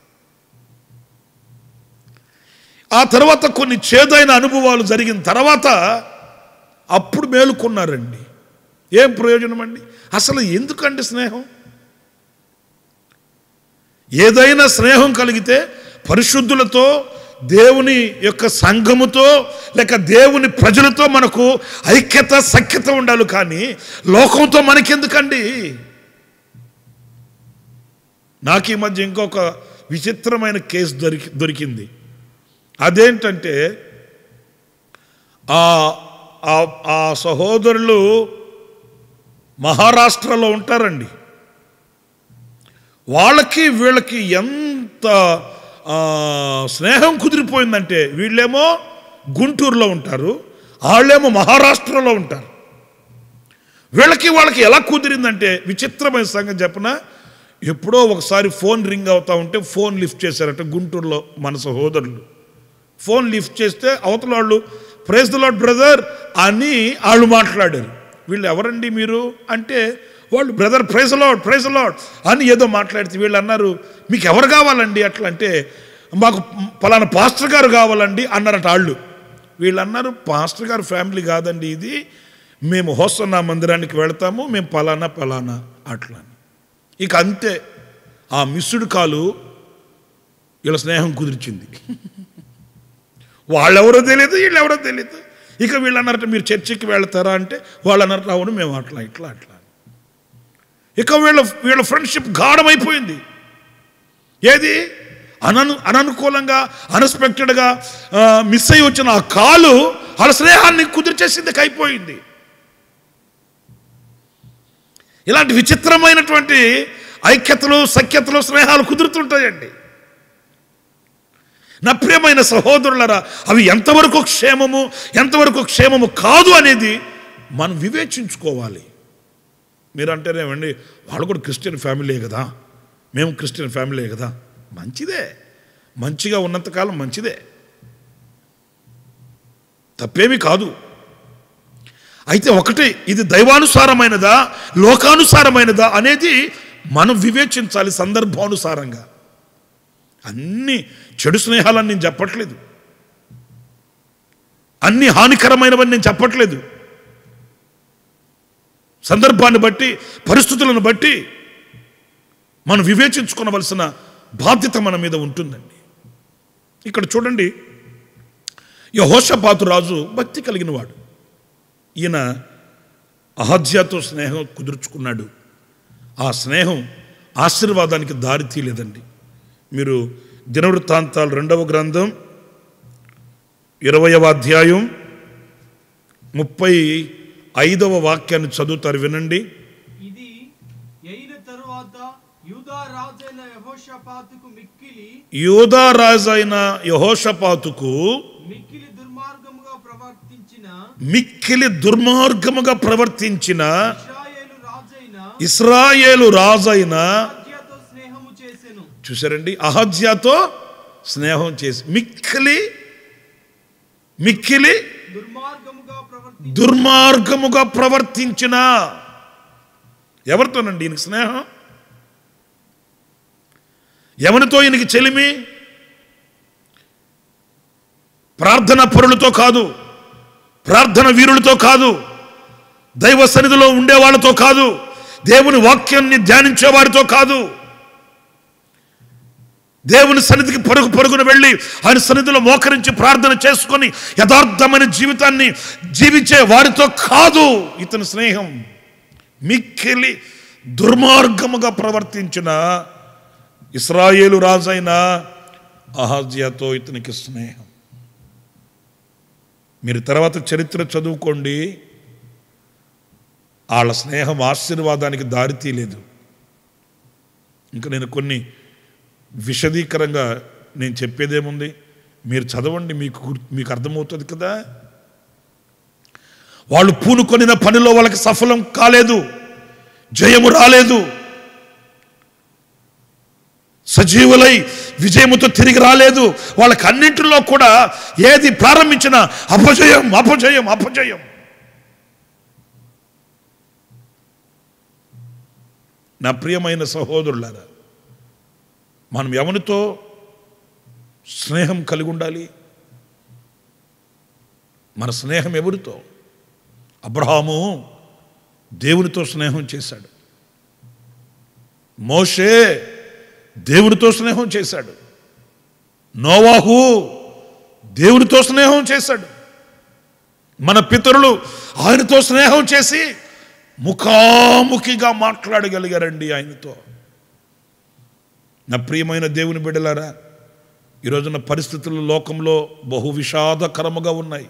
ఆ తర్వాత కొన్ని చేదైన అనుభవాలు జరిగిన తర్వాత అప్పుడు మేలుకున్నారండి. ఏం ప్రయోజనం అండి? అసలు ఎందుకండి స్నేహం? ఏదైనా స్నేహం కలిగితే పరిశుద్ధులతో, దేవుని యొక్క సంఘముతో, లేక దేవుని ప్రజలతో మనకు ఐక్యత సఖ్యత ఉండాలి. కానీ లోకంతో మనకెందుకండి? నాకు ఈ మధ్య ఇంకొక విచిత్రమైన కేసు దొరికి దొరికింది అదేంటంటే, ఆ సహోదరులు మహారాష్ట్రలో ఉంటారండి. వాళ్ళకి వీళ్ళకి ఎంత స్నేహం కుదిరిపోయిందంటే, వీళ్ళేమో గుంటూరులో ఉంటారు, వాళ్ళేమో మహారాష్ట్రలో ఉంటారు. వీళ్ళకి వాళ్ళకి ఎలా కుదిరిందంటే విచిత్రమైన సంగతి చెప్పన, ఎప్పుడో ఒకసారి ఫోన్ రింగ్ అవుతా ఉంటే ఫోన్ లిఫ్ట్ చేశారట గుంటూరులో మన సహోదరులు. ఫోన్ లిఫ్ట్ చేస్తే అవతల వాళ్ళు ప్రైజ్ ది లార్డ్ బ్రదర్ అని వాళ్ళు మాట్లాడారు. వీళ్ళు ఎవరండి మీరు అంటే, వాళ్ళు brother praise the Lord praise the Lord అని ఏదో మాట్లాడితే వీళ్ళు అన్నారు, మీకు ఎవరు కావాలండి అట్లా అంటే, మాకు పలానా పాస్టర్ గారు కావాలండి అన్నారట వాళ్ళు. వీళ్ళు అన్నారు, పాస్టర్ గారు ఫ్యామిలీ కాదండి ఇది, మేము హోసన్నా మందిరానికి వెళతాము, మేము పలానా పలానా అట్లా. ఇక అంతే, ఆ మిస్సుడు కాలు వీళ్ళ స్నేహం కుదిర్చింది. వాళ్ళెవరో తెలియదు, వీళ్ళెవరో తెలియదు. ఇక వీళ్ళు అన్నారట, మీరు చర్చికి వెళ్తారా అంటే వాళ్ళు అన్నారట, అవును మేము అట్లా ఇట్లా అట్లా. ఇక వీళ్ళ వీళ్ళ ఫ్రెండ్షిప్ గాఢమైపోయింది. ఏది? అనను అననుకూలంగా అన్ఎక్స్పెక్టెడ్గా మిస్ అయ్యి వచ్చిన ఆ కాలు వాళ్ళ స్నేహాన్ని కుదిర్చేసింది, అయిపోయింది. ఇలాంటి విచిత్రమైనటువంటి ఐక్యతలు సఖ్యతలు స్నేహాలు కుదురుతుంటాయండి. నా ప్రియమైన సహోదరులరా, అవి ఎంతవరకు క్షేమము ఎంతవరకు క్షేమము కాదు అనేది మనం వివేచించుకోవాలి. మీరు అంటారేమండి, వాళ్ళు కూడా క్రిస్టియన్ ఫ్యామిలీ కదా, మేము క్రిస్టియన్ ఫ్యామిలీ కదా. మంచిదే, మంచిగా ఉన్నంతకాలం మంచిదే, తప్పేమీ కాదు. అయితే ఒకటి, ఇది దైవానుసారమైనదా లోకానుసారమైనదా అనేది మనం వివేచించాలి సందర్భానుసారంగా. అన్ని చెడు స్నేహాలని నేను చెప్పట్లేదు, అన్ని హానికరమైనవని నేను చెప్పట్లేదు. సందర్భాన్ని బట్టి పరిస్థితులను బట్టి మనం వివేచించుకోవలసిన బాధ్యత మన మీద ఉంటుందండి. ఇక్కడ చూడండి, యెహోషాపాతు రాజు భక్తి కలిగిన వాడు. ఈయన అహజ్యాతో స్నేహం కుదుర్చుకున్నాడు. ఆ స్నేహం ఆశీర్వాదానికి దారి తీయలేదండి. మీరు దినవృత్తాంతాలు రెండవ గ్రంథం ఇరవయవ అధ్యాయం ముప్పై ఐదవ వాక్యాన్ని చదువుతారు, వినండి. ఇది అయిన తరువాత యూదా రాజైన యెహోషాపాతుకు మిక్కిలి యూదా రాజైన యెహోషాపాతుకు మిక్కిలి దుర్మార్గముగా ప్రవర్తించిన మిక్కిలి దుర్మార్గముగా ప్రవర్తించిన ఇశ్రాయేలు రాజైన ఇశ్రాయేలు రాజైన అహజ్యాతో స్నేహము చేసెను. చూసారండి, అహజ్యాతో స్నేహం చేసి మిక్కిలి మిక్కిలి దుర్మార్గముగా ప్రవర్తి దుర్మార్గముగా ప్రవర్తించిన. ఎవరితోనండి ఈయనకి స్నేహం? ఎవరితో ఈయనకి చెలిమి? ప్రార్థన పరులతో కాదు, ప్రార్థన వీరులతో కాదు, దైవ సన్నిధిలో ఉండే వాళ్ళతో కాదు, దేవుని వాక్యాన్ని ధ్యానించే వారితో కాదు. దేవుని సన్నిధికి పరుగు పరుగున వెళ్ళి ఆయన సన్నిధిలో మోకరించి ప్రార్థన చేసుకొని యథార్థమైన జీవితాన్ని జీవించే వారితో కాదు ఇతని స్నేహం. మిక్కిలి దుర్మార్గముగా ప్రవర్తించిన ఇశ్రాయేలు రాజైన అహజ్యాతో ఇతనికి స్నేహం. మీరు తర్వాత చరిత్ర చదువుకోండి, వాళ్ళ స్నేహం ఆశీర్వాదానికి దారి తీయలేదు. ఇంకా నేను కొన్ని విశదీకరంగా నేను చెప్పేదేముంది, మీరు చదవండి, మీకు మీకు అర్థమవుతుంది కదా. వాళ్ళు పూనుకొనిన పనిలో వాళ్ళకి సఫలం కాలేదు, జయము రాలేదు, సజీవులై విజయముతో తిరిగి రాలేదు. వాళ్ళకి అన్నింటిలో కూడా ఏది ప్రారంభించినా అపజయం అపజయం అపజయం. నా ప్రియమైన సహోదరులారా, మనం ఎవరితో స్నేహం కలిగి ఉండాలి? మన స్నేహం ఎవరితో? అబ్రహాము దేవునితో స్నేహం చేశాడు, మోషే దేవునితో స్నేహం చేశాడు, నోవాహు దేవునితో స్నేహం చేశాడు. మన పితరులు ఆయనతో స్నేహం చేసి ముఖాముఖిగా మాట్లాడగలిగారండి ఆయనతో. నా ప్రియమైన దేవుని బిడ్డలారా, ఈరోజున పరిస్థితులు లోకంలో బహు విషాదకరముగా ఉన్నాయి.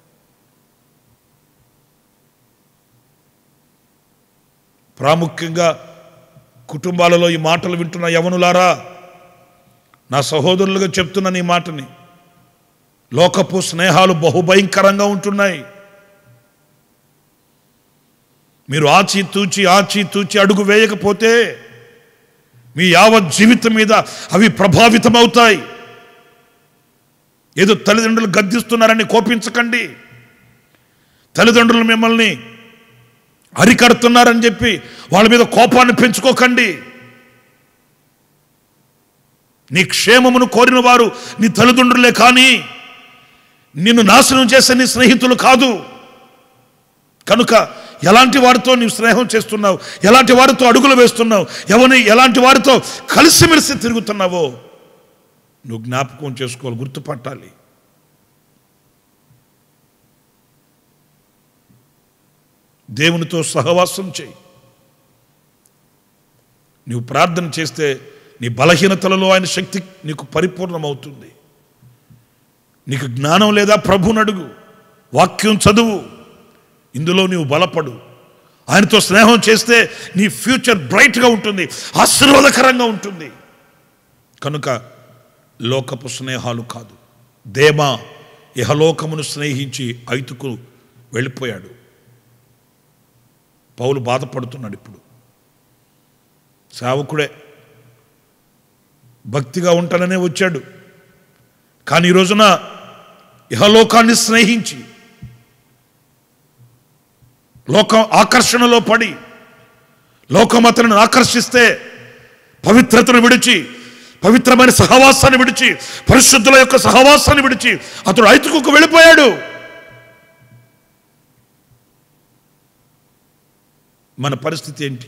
ప్రాముఖ్యంగా కుటుంబాలలో ఈ మాటలు వింటున్న యవనులారా, నా సహోదరులుగా చెప్తున్న ఈ మాటని, లోకపు స్నేహాలు బహుభయంకరంగా ఉంటున్నాయి. మీరు ఆచి తూచి ఆచి తూచి అడుగు వేయకపోతే మీ యావత్ జీవితం మీద అవి ప్రభావితమవుతాయి. ఏదో తల్లిదండ్రులు గద్దిస్తున్నారని కోపించకండి, తల్లిదండ్రులు మిమ్మల్ని అరికడుతున్నారని చెప్పి వాళ్ళ మీద కోపాన్ని పెంచుకోకండి. నీ క్షేమమును కోరిన వారు నీ తల్లిదండ్రులే కానీ నిన్ను నాశనం చేసే నీ స్నేహితులు కాదు. కనుక ఎలాంటి వారితో నీవు స్నేహం చేస్తున్నావు, ఎలాంటి వారితో అడుగులు వేస్తున్నావు, ఎవరిని ఎలాంటి వారితో కలిసిమెలిసి తిరుగుతున్నావో నువ్వు జ్ఞాపకం చేసుకోవాలి, గుర్తుపట్టాలి. దేవునితో సహవాసం చేయి. నీవు ప్రార్థన చేస్తే నీ బలహీనతలలో ఆయన శక్తి నీకు పరిపూర్ణమవుతుంది. నీకు జ్ఞానం లేదా ప్రభువుని అడుగు, వాక్యం చదువు, ఇందులో నీవు బలపడు. ఆయనతో స్నేహం చేస్తే నీ ఫ్యూచర్ బ్రైట్గా ఉంటుంది, ఆశీర్వాదకరంగా ఉంటుంది. కనుక లోకపు స్నేహాలు కాదు. దేమా ఇహలోకమును స్నేహించి ఐతుకు వెళ్ళిపోయాడు. పౌలు బాధపడుతున్నాడు. ఇప్పుడు సేవకుడే, భక్తిగా ఉంటాననే వచ్చాడు, కానీ ఈ రోజున ఇహలోకాన్ని స్నేహించి లోకం ఆకర్షణలో పడి లోకం అతను ఆకర్షిస్తే పవిత్రతను విడిచి, పవిత్రమైన సహవాసాన్ని విడిచి, పరిశుద్ధుల యొక్క సహవాసాన్ని విడిచి అతడు ఐతుకు వెళ్ళిపోయాడు. మన పరిస్థితి ఏంటి?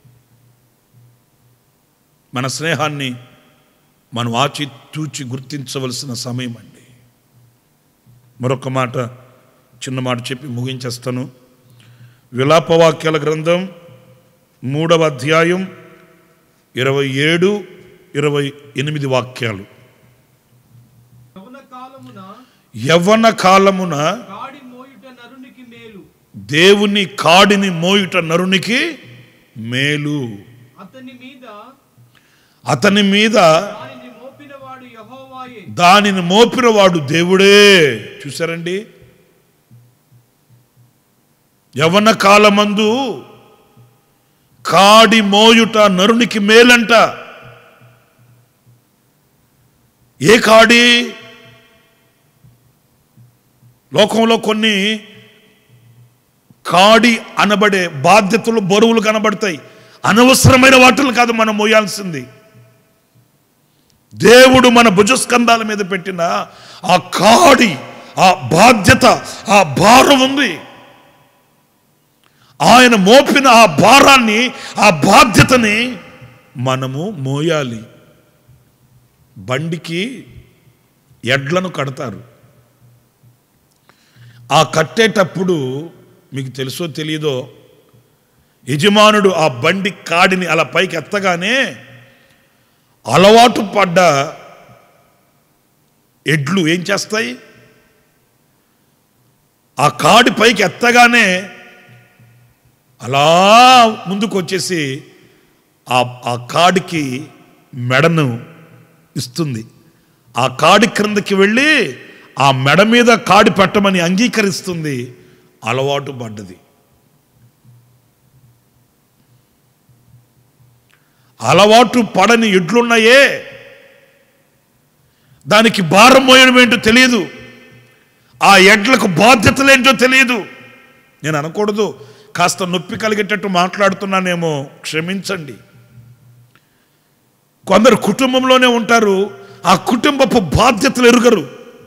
మన స్నేహాన్ని మనం ఆచి తూచి గుర్తించవలసిన సమయం అండి. మరొక మాట, చిన్న మాట చెప్పి ముగించేస్తాను. విలాపవాక్యాల గ్రంథం మూడవ అధ్యాయం ఇరవై ఏడు ఇరవై ఎనిమిది వాక్యాలు. యవ్వన కాలమున దేవుని కాడిని మోయుట నరునికి మేలు, అతని మీద దానిని మోపినవాడు దేవుడే. చూసారండి, యవ్వన కాలమందు కాడి మోయుట నరునికి మేలంట. ఏ కాడి? లోకంలో కొన్ని కాడి అనబడే బాధ్యతలు, బరువులు కనబడతాయి. అనవసరమైన వాటిని కాదు మనం మోయాల్సింది. దేవుడు మన భుజస్కంధాల మీద పెట్టిన ఆ కాడి, ఆ బాధ్యత, ఆ భారం ఉంది. ఆయన మోపిన ఆ భారాన్ని, ఆ బాధ్యతని మనము మోయాలి. బండికి ఎడ్లను కడతారు. ఆ కట్టేటప్పుడు మీకు తెలుసో తెలియదో, యజమానుడు ఆ బండి కాడిని అలా పైకి ఎత్తగానే అలవాటు పడ్డ ఎడ్లు ఏం చేస్తాయి? ఆ కాడి పైకి ఎత్తగానే అలా ముందుకు వచ్చేసి ఆ ఆ కాడికి మెడను ఇస్తుంది. ఆ కాడి క్రిందకి వెళ్ళి ఆ మెడ మీద కాడి పెట్టమని అంగీకరిస్తుంది. అలవాటు పడ్డది. అలవాటు పడని ఎడ్లున్నాయే, దానికి భారం మోయడం ఏంటో తెలియదు, ఆ ఎడ్లకు బాధ్యతలేంటో తెలియదు. నేను అనకూడదు, కాస్త నొప్పి కలిగేటట్టు మాట్లాడుతున్నానేమో, క్షమించండి. కొందరు కుటుంబంలోనే ఉంటారు, ఆ కుటుంబపు బాధ్యతలు ఎరుగరు.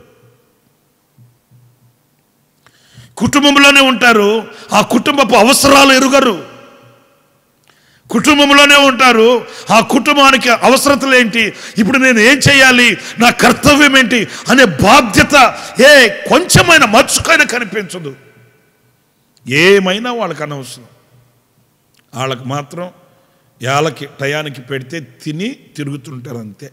కుటుంబంలోనే ఉంటారు, ఆ కుటుంబపు అవసరాలు ఎరుగరు. కుటుంబంలోనే ఉంటారు, ఆ కుటుంబానికి అవసరతలు ఏంటి, ఇప్పుడు నేను ఏం చేయాలి, నా కర్తవ్యం ఏంటి అనే బాధ్యత ఏ కొంచెమైనా మచ్చుకైనా కనిపించదు. ఏమైనా వాళ్ళకి అనవసరం. వాళ్ళకి మాత్రం వాళ్ళకి టయానికి పెడితే తిని తిరుగుతుంటారు అంతే.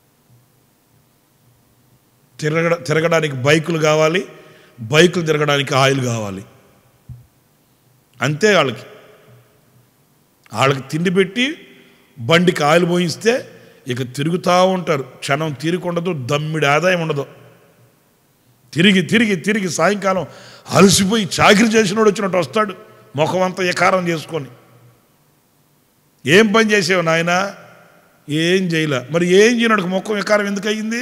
తిరగ తిరగడానికి బైకులు కావాలి, బైకులు తిరగడానికి ఆయిల్ కావాలి అంతే. వాళ్ళకి వాళ్ళకి తిండి పెట్టి బండికి ఆయిల్ పోయిస్తే ఇక తిరుగుతూ ఉంటారు. క్షణం తీరికుండదు, దమ్మిడి ఆదాయం ఉండదు. తిరిగి తిరిగి తిరిగి సాయంకాలం అలసిపోయి చాకిరి చేసినోడు వచ్చినట్టు వస్తాడు, ముఖం అంతా ఎకారం చేసుకొని. ఏం పని చేసావు నాయన? ఏం చేయలే. మరి ఏం చేయనోడికి ముఖం ఎకారం ఎందుకు అయ్యింది?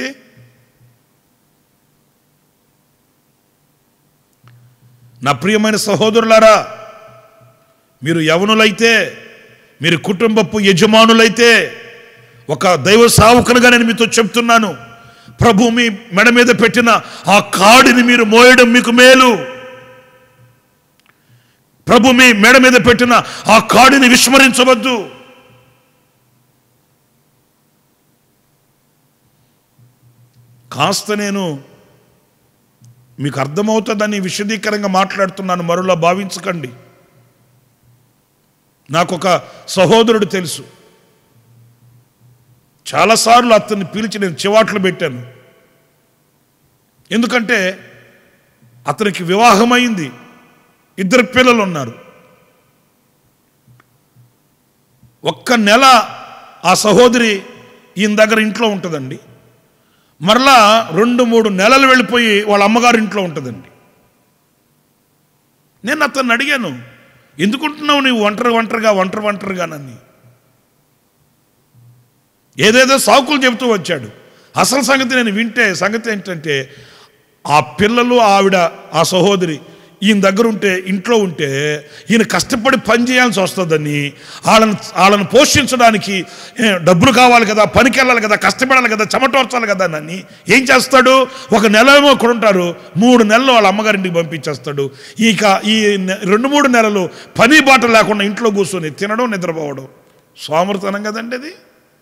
నా ప్రియమైన సహోదరులారా, మీరు యవనులైతే, మీరు కుటుంబపు యజమానులైతే, ఒక దైవ సావుకునిగా నేను మీతో చెప్తున్నాను, ప్రభు మీ మెడ మీద పెట్టిన ఆ కాడిని మీరు మోయడం మీకు మేలు. ప్రభు మీ మెడ మీద పెట్టిన ఆ కాడిని విస్మరించవద్దు. కాస్త నేను మీకు అర్థమవుతుందని విశదీకరంగా మాట్లాడుతున్నాను, మరోలా భావించకండి. నాకు ఒక సహోదరుడు తెలుసు, చాలాసార్లు అతన్ని పిలిచి నేను చివాట్లు పెట్టాను. ఎందుకంటే అతనికి వివాహమైంది, ఇద్దరు పిల్లలు ఉన్నారు. ఒక్క నెల ఆ సహోదరి ఈయన దగ్గర ఇంట్లో ఉంటుందండి, మరలా రెండు మూడు నెలలు వెళ్ళిపోయి వాళ్ళ అమ్మగారు ఇంట్లో ఉంటుందండి. నేను అతన్ని అడిగాను, ఎందుకుంటున్నావు నీవు ఒంటరి ఒంటరిగా ఒంటరి ఒంటరిగానని? ఏదేదో సాకులు చెబుతూ వచ్చాడు. అసలు సంగతి నేను వింటే సంగతి ఏంటంటే, ఆ పిల్లలు ఆవిడ ఆ సహోదరి ఈయన దగ్గర ఉంటే, ఇంట్లో ఉంటే ఈయన కష్టపడి పని చేయాల్సి వస్తుందని, వాళ్ళని వాళ్ళని పోషించడానికి డబ్బులు కావాలి కదా, పనికి వెళ్ళాలి కదా, కష్టపడాలి కదా, చెమటోర్చాలి కదా అని ఏం చేస్తాడు, ఒక నెల ఏమో అక్కడ ఉంటారు, మూడు నెలలు వాళ్ళ అమ్మగారింటికి పంపించేస్తాడు. ఇక ఈ రెండు మూడు నెలలు పని బాట లేకుండా ఇంట్లో కూర్చొని తినడం, నిద్రపోవడం. సోమరితనం కదండి అది.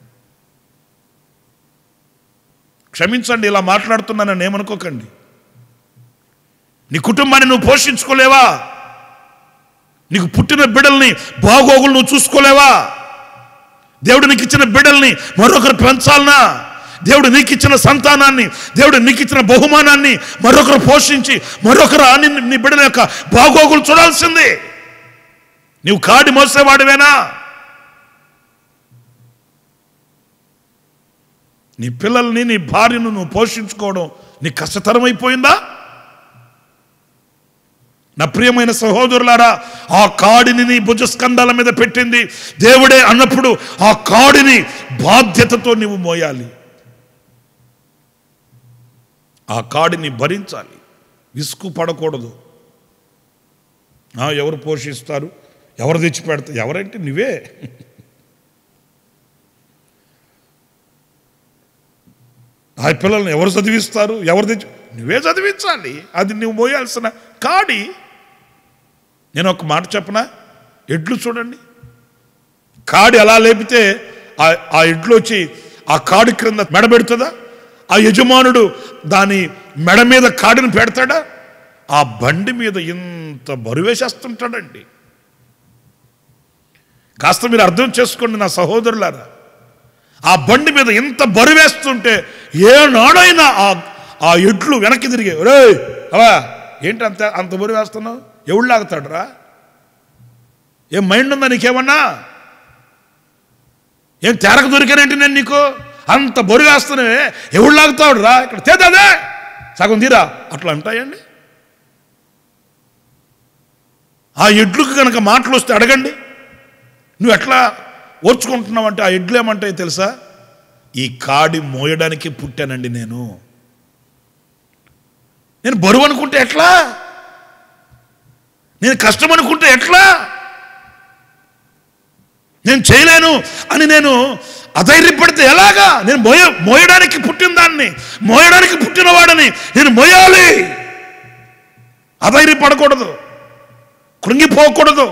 క్షమించండి, ఇలా మాట్లాడుతున్నానని ఏమనుకోకండి. నీ కుటుంబాన్ని నువ్వు పోషించుకోలేవా? నీకు పుట్టిన బిడ్డల్ని బాగోగులు నువ్వు చూసుకోలేవా? దేవుడు నీకు ఇచ్చిన బిడ్డల్ని మరొకరు పెంచాలనా? దేవుడు నీకు ఇచ్చిన సంతానాన్ని, దేవుడు నీకు ఇచ్చిన బహుమానాన్ని మరొకరు పోషించి మరొకరు నీ బిడ్డల యొక్క బాగోగులు చూడాల్సిందే. నువ్వు కాడి మోసేవాడివేనా? నీ పిల్లల్ని, నీ భార్యను నువ్వు పోషించుకోవడం నీకు కష్టతరమైపోయిందా? నా ప్రియమైన సహోదరులారా, ఆ కాడిని నీ భుజస్కంధాల మీద పెట్టింది దేవుడే అన్నప్పుడు ఆ కాడిని బాధ్యతతో నీవు మోయాలి. ఆ కాడిని భరించాలి, విసుగు పడకూడదు. ఎవరు పోషిస్తారు, ఎవరు తెచ్చి పెడతారు? ఎవరంటే నువ్వే. ఆ పిల్లల్ని ఎవరు చదివిస్తారు, ఎవరు తెచ్చి? నువ్వే చదివించాలి. అది నువ్వు మోయాల్సిన కాడి. నేను ఒక మాట చెప్పనా, ఎడ్లు చూడండి, కాడి ఎలా లేపితే ఆ ఎడ్లు వచ్చి ఆ కాడి క్రింద మెడ పెడుతుందా? ఆ యజమానుడు దాని మెడ మీద కాడిని పెడతాడా? ఆ బండి మీద ఇంత బరువేసేస్తుంటాడండి. కాస్త మీరు అర్థం చేసుకోండి నా సహోదరులారా. ఆ బండి మీద ఇంత బరువేస్తుంటే ఏనాడైనా ఆ ఆ ఎడ్లు వెనక్కి తిరిగి, రే అవా ఏంటి అంత అంత బరువేస్తున్నావు, ఎవడు లాగుతాడు రా? ఏం మైండ్ ఉందా నీకేమన్నా? ఏం తెరకు దొరికానేంటి నేను నీకు? అంత బరువేస్తున్నావే, ఎవడు లాగుతాడు రా? ఇక్కడ తేదాదే సగం తీరా అట్లా అంటాయండి. ఆ ఎడ్లకు కనుక మాటలు వస్తే అడగండి, నువ్వు ఎట్లా ఓర్చుకుంటున్నావు అంటే ఆ ఎడ్లు ఏమంటాయి తెలుసా? ఈ కాడి మోయడానికి పుట్టానండి నేను. నేను బరువు అనుకుంటే ఎట్లా? నేను కష్టం అనుకుంటే ఎట్లా? నేను చేయలేను అని నేను అధైర్యపడితే ఎలాగా? నేను మోయ మోయడానికి పుట్టిన దాన్ని, మోయడానికి పుట్టిన వాడిని నేను మోయాలి. అధైర్యపడకూడదు, కృంగిపోకూడదు,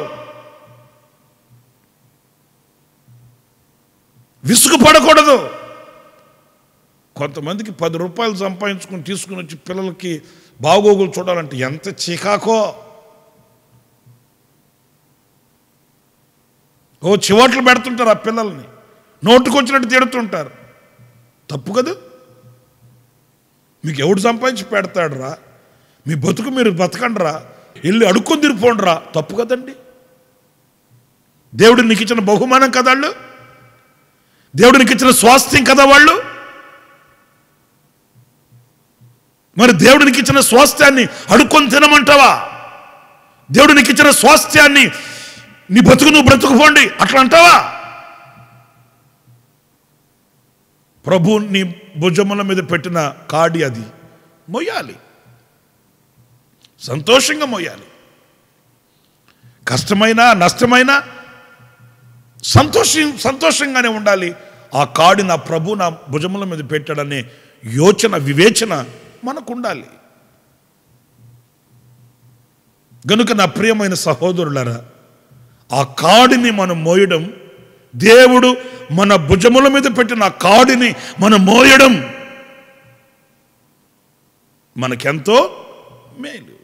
విసుగుపడకూడదు. కొంతమందికి పది రూపాయలు సంపాదించుకుని తీసుకుని వచ్చి పిల్లలకి బాగోగులు చూడాలంటే ఎంత చికాకో. ఓ చివాట్లు పెడుతుంటారు ఆ పిల్లల్ని, నోటుకొచ్చినట్టు తిడుతుంటారు. తప్పు కదా? మీకు ఎవడు సంపాదించి పెడతాడు రా? మీ బతుకు మీరు బతకండి రా, వెళ్ళి అడుక్కొని తిరిగిపోండి రా. తప్పు కదండి? దేవుడు నీకు ఇచ్చిన బహుమానం కదా వాళ్ళు, దేవుడు నీకు ఇచ్చిన స్వాస్థ్యం కదా వాళ్ళు. మరి దేవుడు నీకు ఇచ్చిన స్వాస్థ్యాన్ని అడుక్కొని తినమంటావా? దేవుడు నీకు ఇచ్చిన స్వాస్థ్యాన్ని నీ బతుకు నువ్వు బ్రతుకుపోండి అట్లా అంటావా? ప్రభు నీ భుజముల మీద పెట్టిన కాడి అది మోయాలి, సంతోషంగా మోయాలి. కష్టమైనా నష్టమైనా సంతోషం సంతోషంగానే ఉండాలి. ఆ కాడి నా ప్రభు నా భుజముల మీద పెట్టాడనే యోచన వివేచన మనకు ఉండాలి. గనుక నా ప్రియమైన సహోదరులారా, ఆ కాడిని మనం మోయడం, దేవుడు మన భుజముల మీద పెట్టిన ఆ కాడిని మనం మోయడం మనకెంతో మేలు.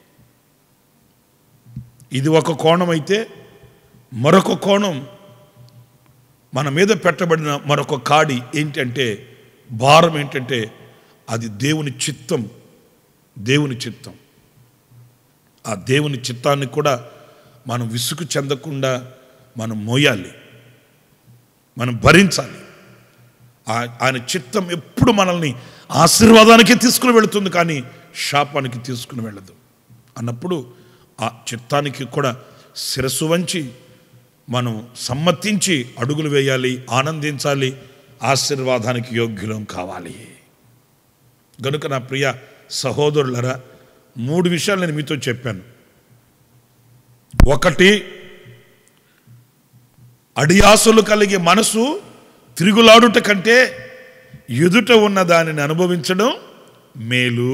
ఇది ఒక కోణం అయితే, మరొక కోణం మన మీద పెట్టబడిన మరొక కాడి ఏంటంటే, భారం ఏంటంటే అది దేవుని చిత్తం. దేవుని చిత్తం. ఆ దేవుని చిత్తాన్ని కూడా మనం విసుగు చెందకుండా మనం మోయాలి, మనం భరించాలి. ఆయన చిత్తం ఎప్పుడు మనల్ని ఆశీర్వాదానికి తీసుకుని వెళుతుంది, కానీ శాపానికి తీసుకుని వెళ్ళదు. అన్నప్పుడు ఆ చిత్తానికి కూడా శిరస్సు వంచి మనం సమ్మతించి అడుగులు వేయాలి, ఆనందించాలి, ఆశీర్వాదానికి యోగ్యులం కావాలి. గనుక నా ప్రియ సహోదరులరా, మూడు విషయాలు నేను మీతో చెప్పాను. ఒకటి, అడియాసులు కలిగే మనసు తిరుగులాడుట కంటే ఎదుట ఉన్న దానిని అనుభవించడం మేలు.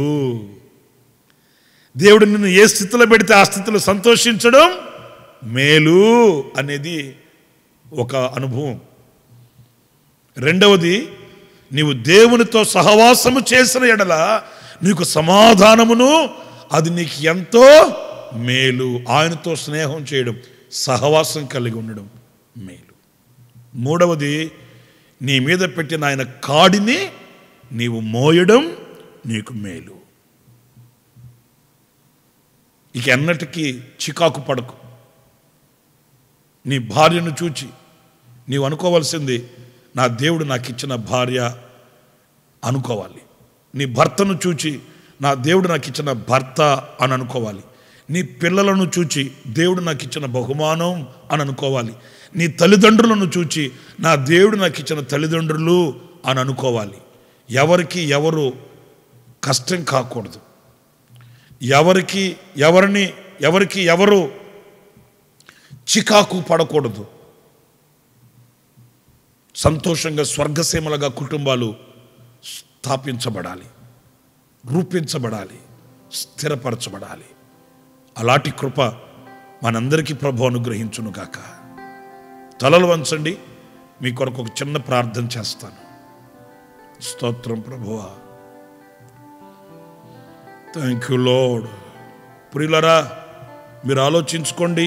దేవుడు నిన్ను ఏ స్థితిలో పెడితే ఆ స్థితిలో సంతోషించడం మేలు అనేది ఒక అనుభవం. రెండవది, నీవు దేవునితో సహవాసము చేసిన ఎడల నీకు సమాధానమును, అది నీకు ఎంతో మేలు. ఆయనతో స్నేహం చేయడం, సహవాసం కలిగి ఉండడం మేలు. మూడవది, నీ మీద పెట్టిన ఆయన కాడిని నీవు మోయడం నీకు మేలు. ఇక ఎన్నటికీ చికాకు పడకు. నీ భార్యను చూచి నీవు అనుకోవాల్సింది, నా దేవుడు నాకు ఇచ్చిన భార్య అనుకోవాలి. నీ భర్తను చూచి నా దేవుడు నాకు ఇచ్చిన భర్త అని అనుకోవాలి. నీ పిల్లలను చూచి దేవుడు నాకు ఇచ్చిన బహుమానం అని అనుకోవాలి. నీ తల్లిదండ్రులను చూచి నా దేవుడు నాకు ఇచ్చిన తల్లిదండ్రులు అని అనుకోవాలి. ఎవరికి ఎవరు కష్టం కాకూడదు, ఎవరికి ఎవరిని ఎవరికి ఎవరు చికాకు పడకూడదు. సంతోషంగా స్వర్గసీమలుగా కుటుంబాలు స్థాపించబడాలి, రూపించబడాలి, స్థిరపరచబడాలి. అలాంటి కృప మనందరికీ ప్రభు అనుగ్రహించును గాక. తలలు వంచండి, మీ కొరకు ఒక చిన్న ప్రార్థన చేస్తాను. స్తోత్రం ప్రభువా. Thank you Lord. ప్రియులారా, మీరు ఆలోచించుకోండి.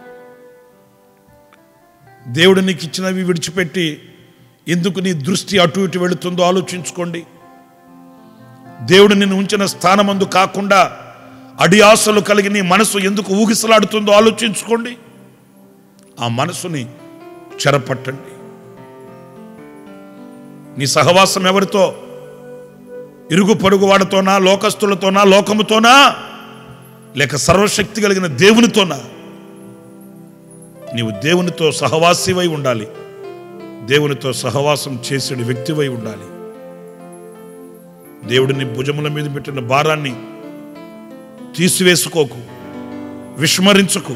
దేవుడు నీకు ఇచ్చినవి విడిచిపెట్టి ఎందుకు నీ దృష్టి అటు ఇటు వెళుతుందో ఆలోచించుకోండి. దేవుడు నిన్ను ఉంచిన స్థానమందు కాకుండా అడి ఆశలు కలిగి నీ మనసు ఎందుకు ఊగిసలాడుతుందో ఆలోచించుకోండి. ఆ మనసుని చెరపట్టండి. నీ సహవాసం ఎవరితో? ఇరుగు పొరుగు వాడితోనా, లోకస్తులతోనా, లోకముతోనా, లేక సర్వశక్తి కలిగిన దేవునితోనా? నీవు దేవునితో సహవాసివై ఉండాలి. దేవునితో సహవాసం చేసే వ్యక్తివై ఉండాలి. దేవుడిని భుజముల మీద పెట్టిన భారాన్ని తీసివేసుకోకు, విస్మరించుకు.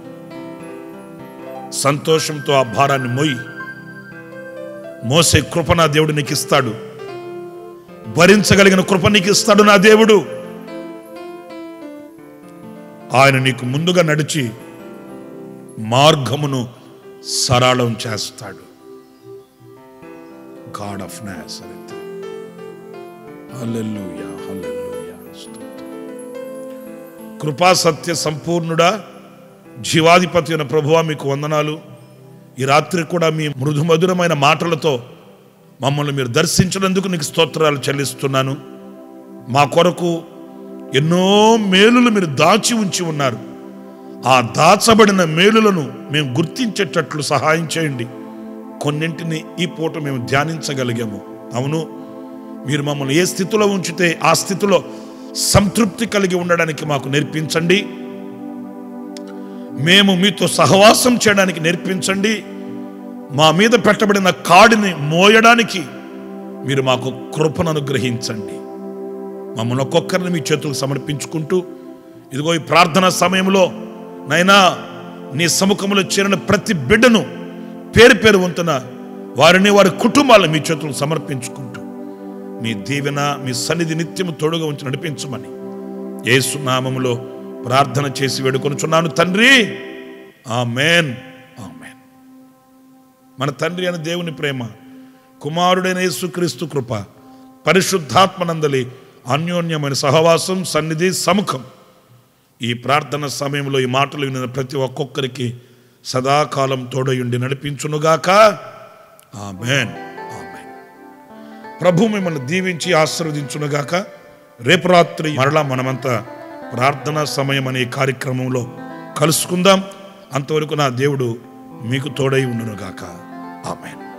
సంతోషంతో ఆ భారాన్ని మోయి. మోసే కృప నా దేవుడు నీకు ఇస్తాడు. భరించగలిగిన కృప నీకు ఇస్తాడు నా దేవుడు. ఆయన నీకు ముందుగా నడిచి మార్గమును సరళం చేస్తాడు. God of Nazareth. Hallelujah, hallelujah. కృపా సత్య సంపూర్ణుడా, జీవాధిపతి అయిన ప్రభువా, మీకు వందనాలు. ఈ రాత్రి కూడా మీ మృదు మధురమైన మాటలతో మమ్మల్ని మీరు దర్శించినందుకు నీకు స్తోత్రాలు చెల్లిస్తున్నాను. మా కొరకు ఎన్నో మేలులు మీరు దాచి ఉంచి ఉన్నారు. ఆ దాచబడిన మేలులను మేము గుర్తించేటట్లు సహాయం చేయండి. కొన్నింటిని ఈ పూట మేము ధ్యానించగలిగాము. అవును, మీరు మమ్మల్ని ఏ స్థితిలో ఉంచితే ఆ స్థితిలో సంతృప్తి కలిగి ఉండడానికి మాకు నేర్పించండి. మేము మీతో సహవాసం చేయడానికి నేర్పించండి. మా మీద పెట్టబడిన కాడిని మోయడానికి మీరు మాకు కృపను అనుగ్రహించండి. మమ్మల్ని ఒక్కొక్కరిని మీ చేతులకు సమర్పించుకుంటూ, ఇదిగో ఈ ప్రార్థన సమయంలో నైనా నీ సముఖంలో చేరిన ప్రతి బిడ్డను పేరు పేరు వంతున వారిని వారి కుటుంబాలను మీ చేతులకు సమర్పించుకుంటూ మీ దీవెన, మీ సన్నిధి నిత్యము తోడుగా ఉంచి నడిపించమని యేసు నామములో ప్రార్థన చేసి వేడుకొనుచున్నాను తండ్రి. ఆమేన్, ఆమేన్. మన తండ్రి అయిన దేవుని ప్రేమ, కుమారుడైన యేసుక్రీస్తు కృప, పరిశుద్ధాత్మనందలి అన్యోన్యమైన సహవాసం, సన్నిధి, సముఖం ఈ ప్రార్థన సమయంలో ఈ మాటలు వినిన ప్రతి ఒక్కొక్కరికి సదాకాలం తోడయుండి నడిపించునుగాక. ఆమేన్, ఆమేన్. ప్రభు మిమ్మల్ని దీవించి ఆశీర్వదించునుగాక. రేపు రాత్రి మరలా మనమంతా ప్రార్థనా సమయం అనే కార్యక్రమంలో కలుసుకుందాం. అంతవరకు నా దేవుడు మీకు తోడై ఉండునుగాక. ఆమేన్.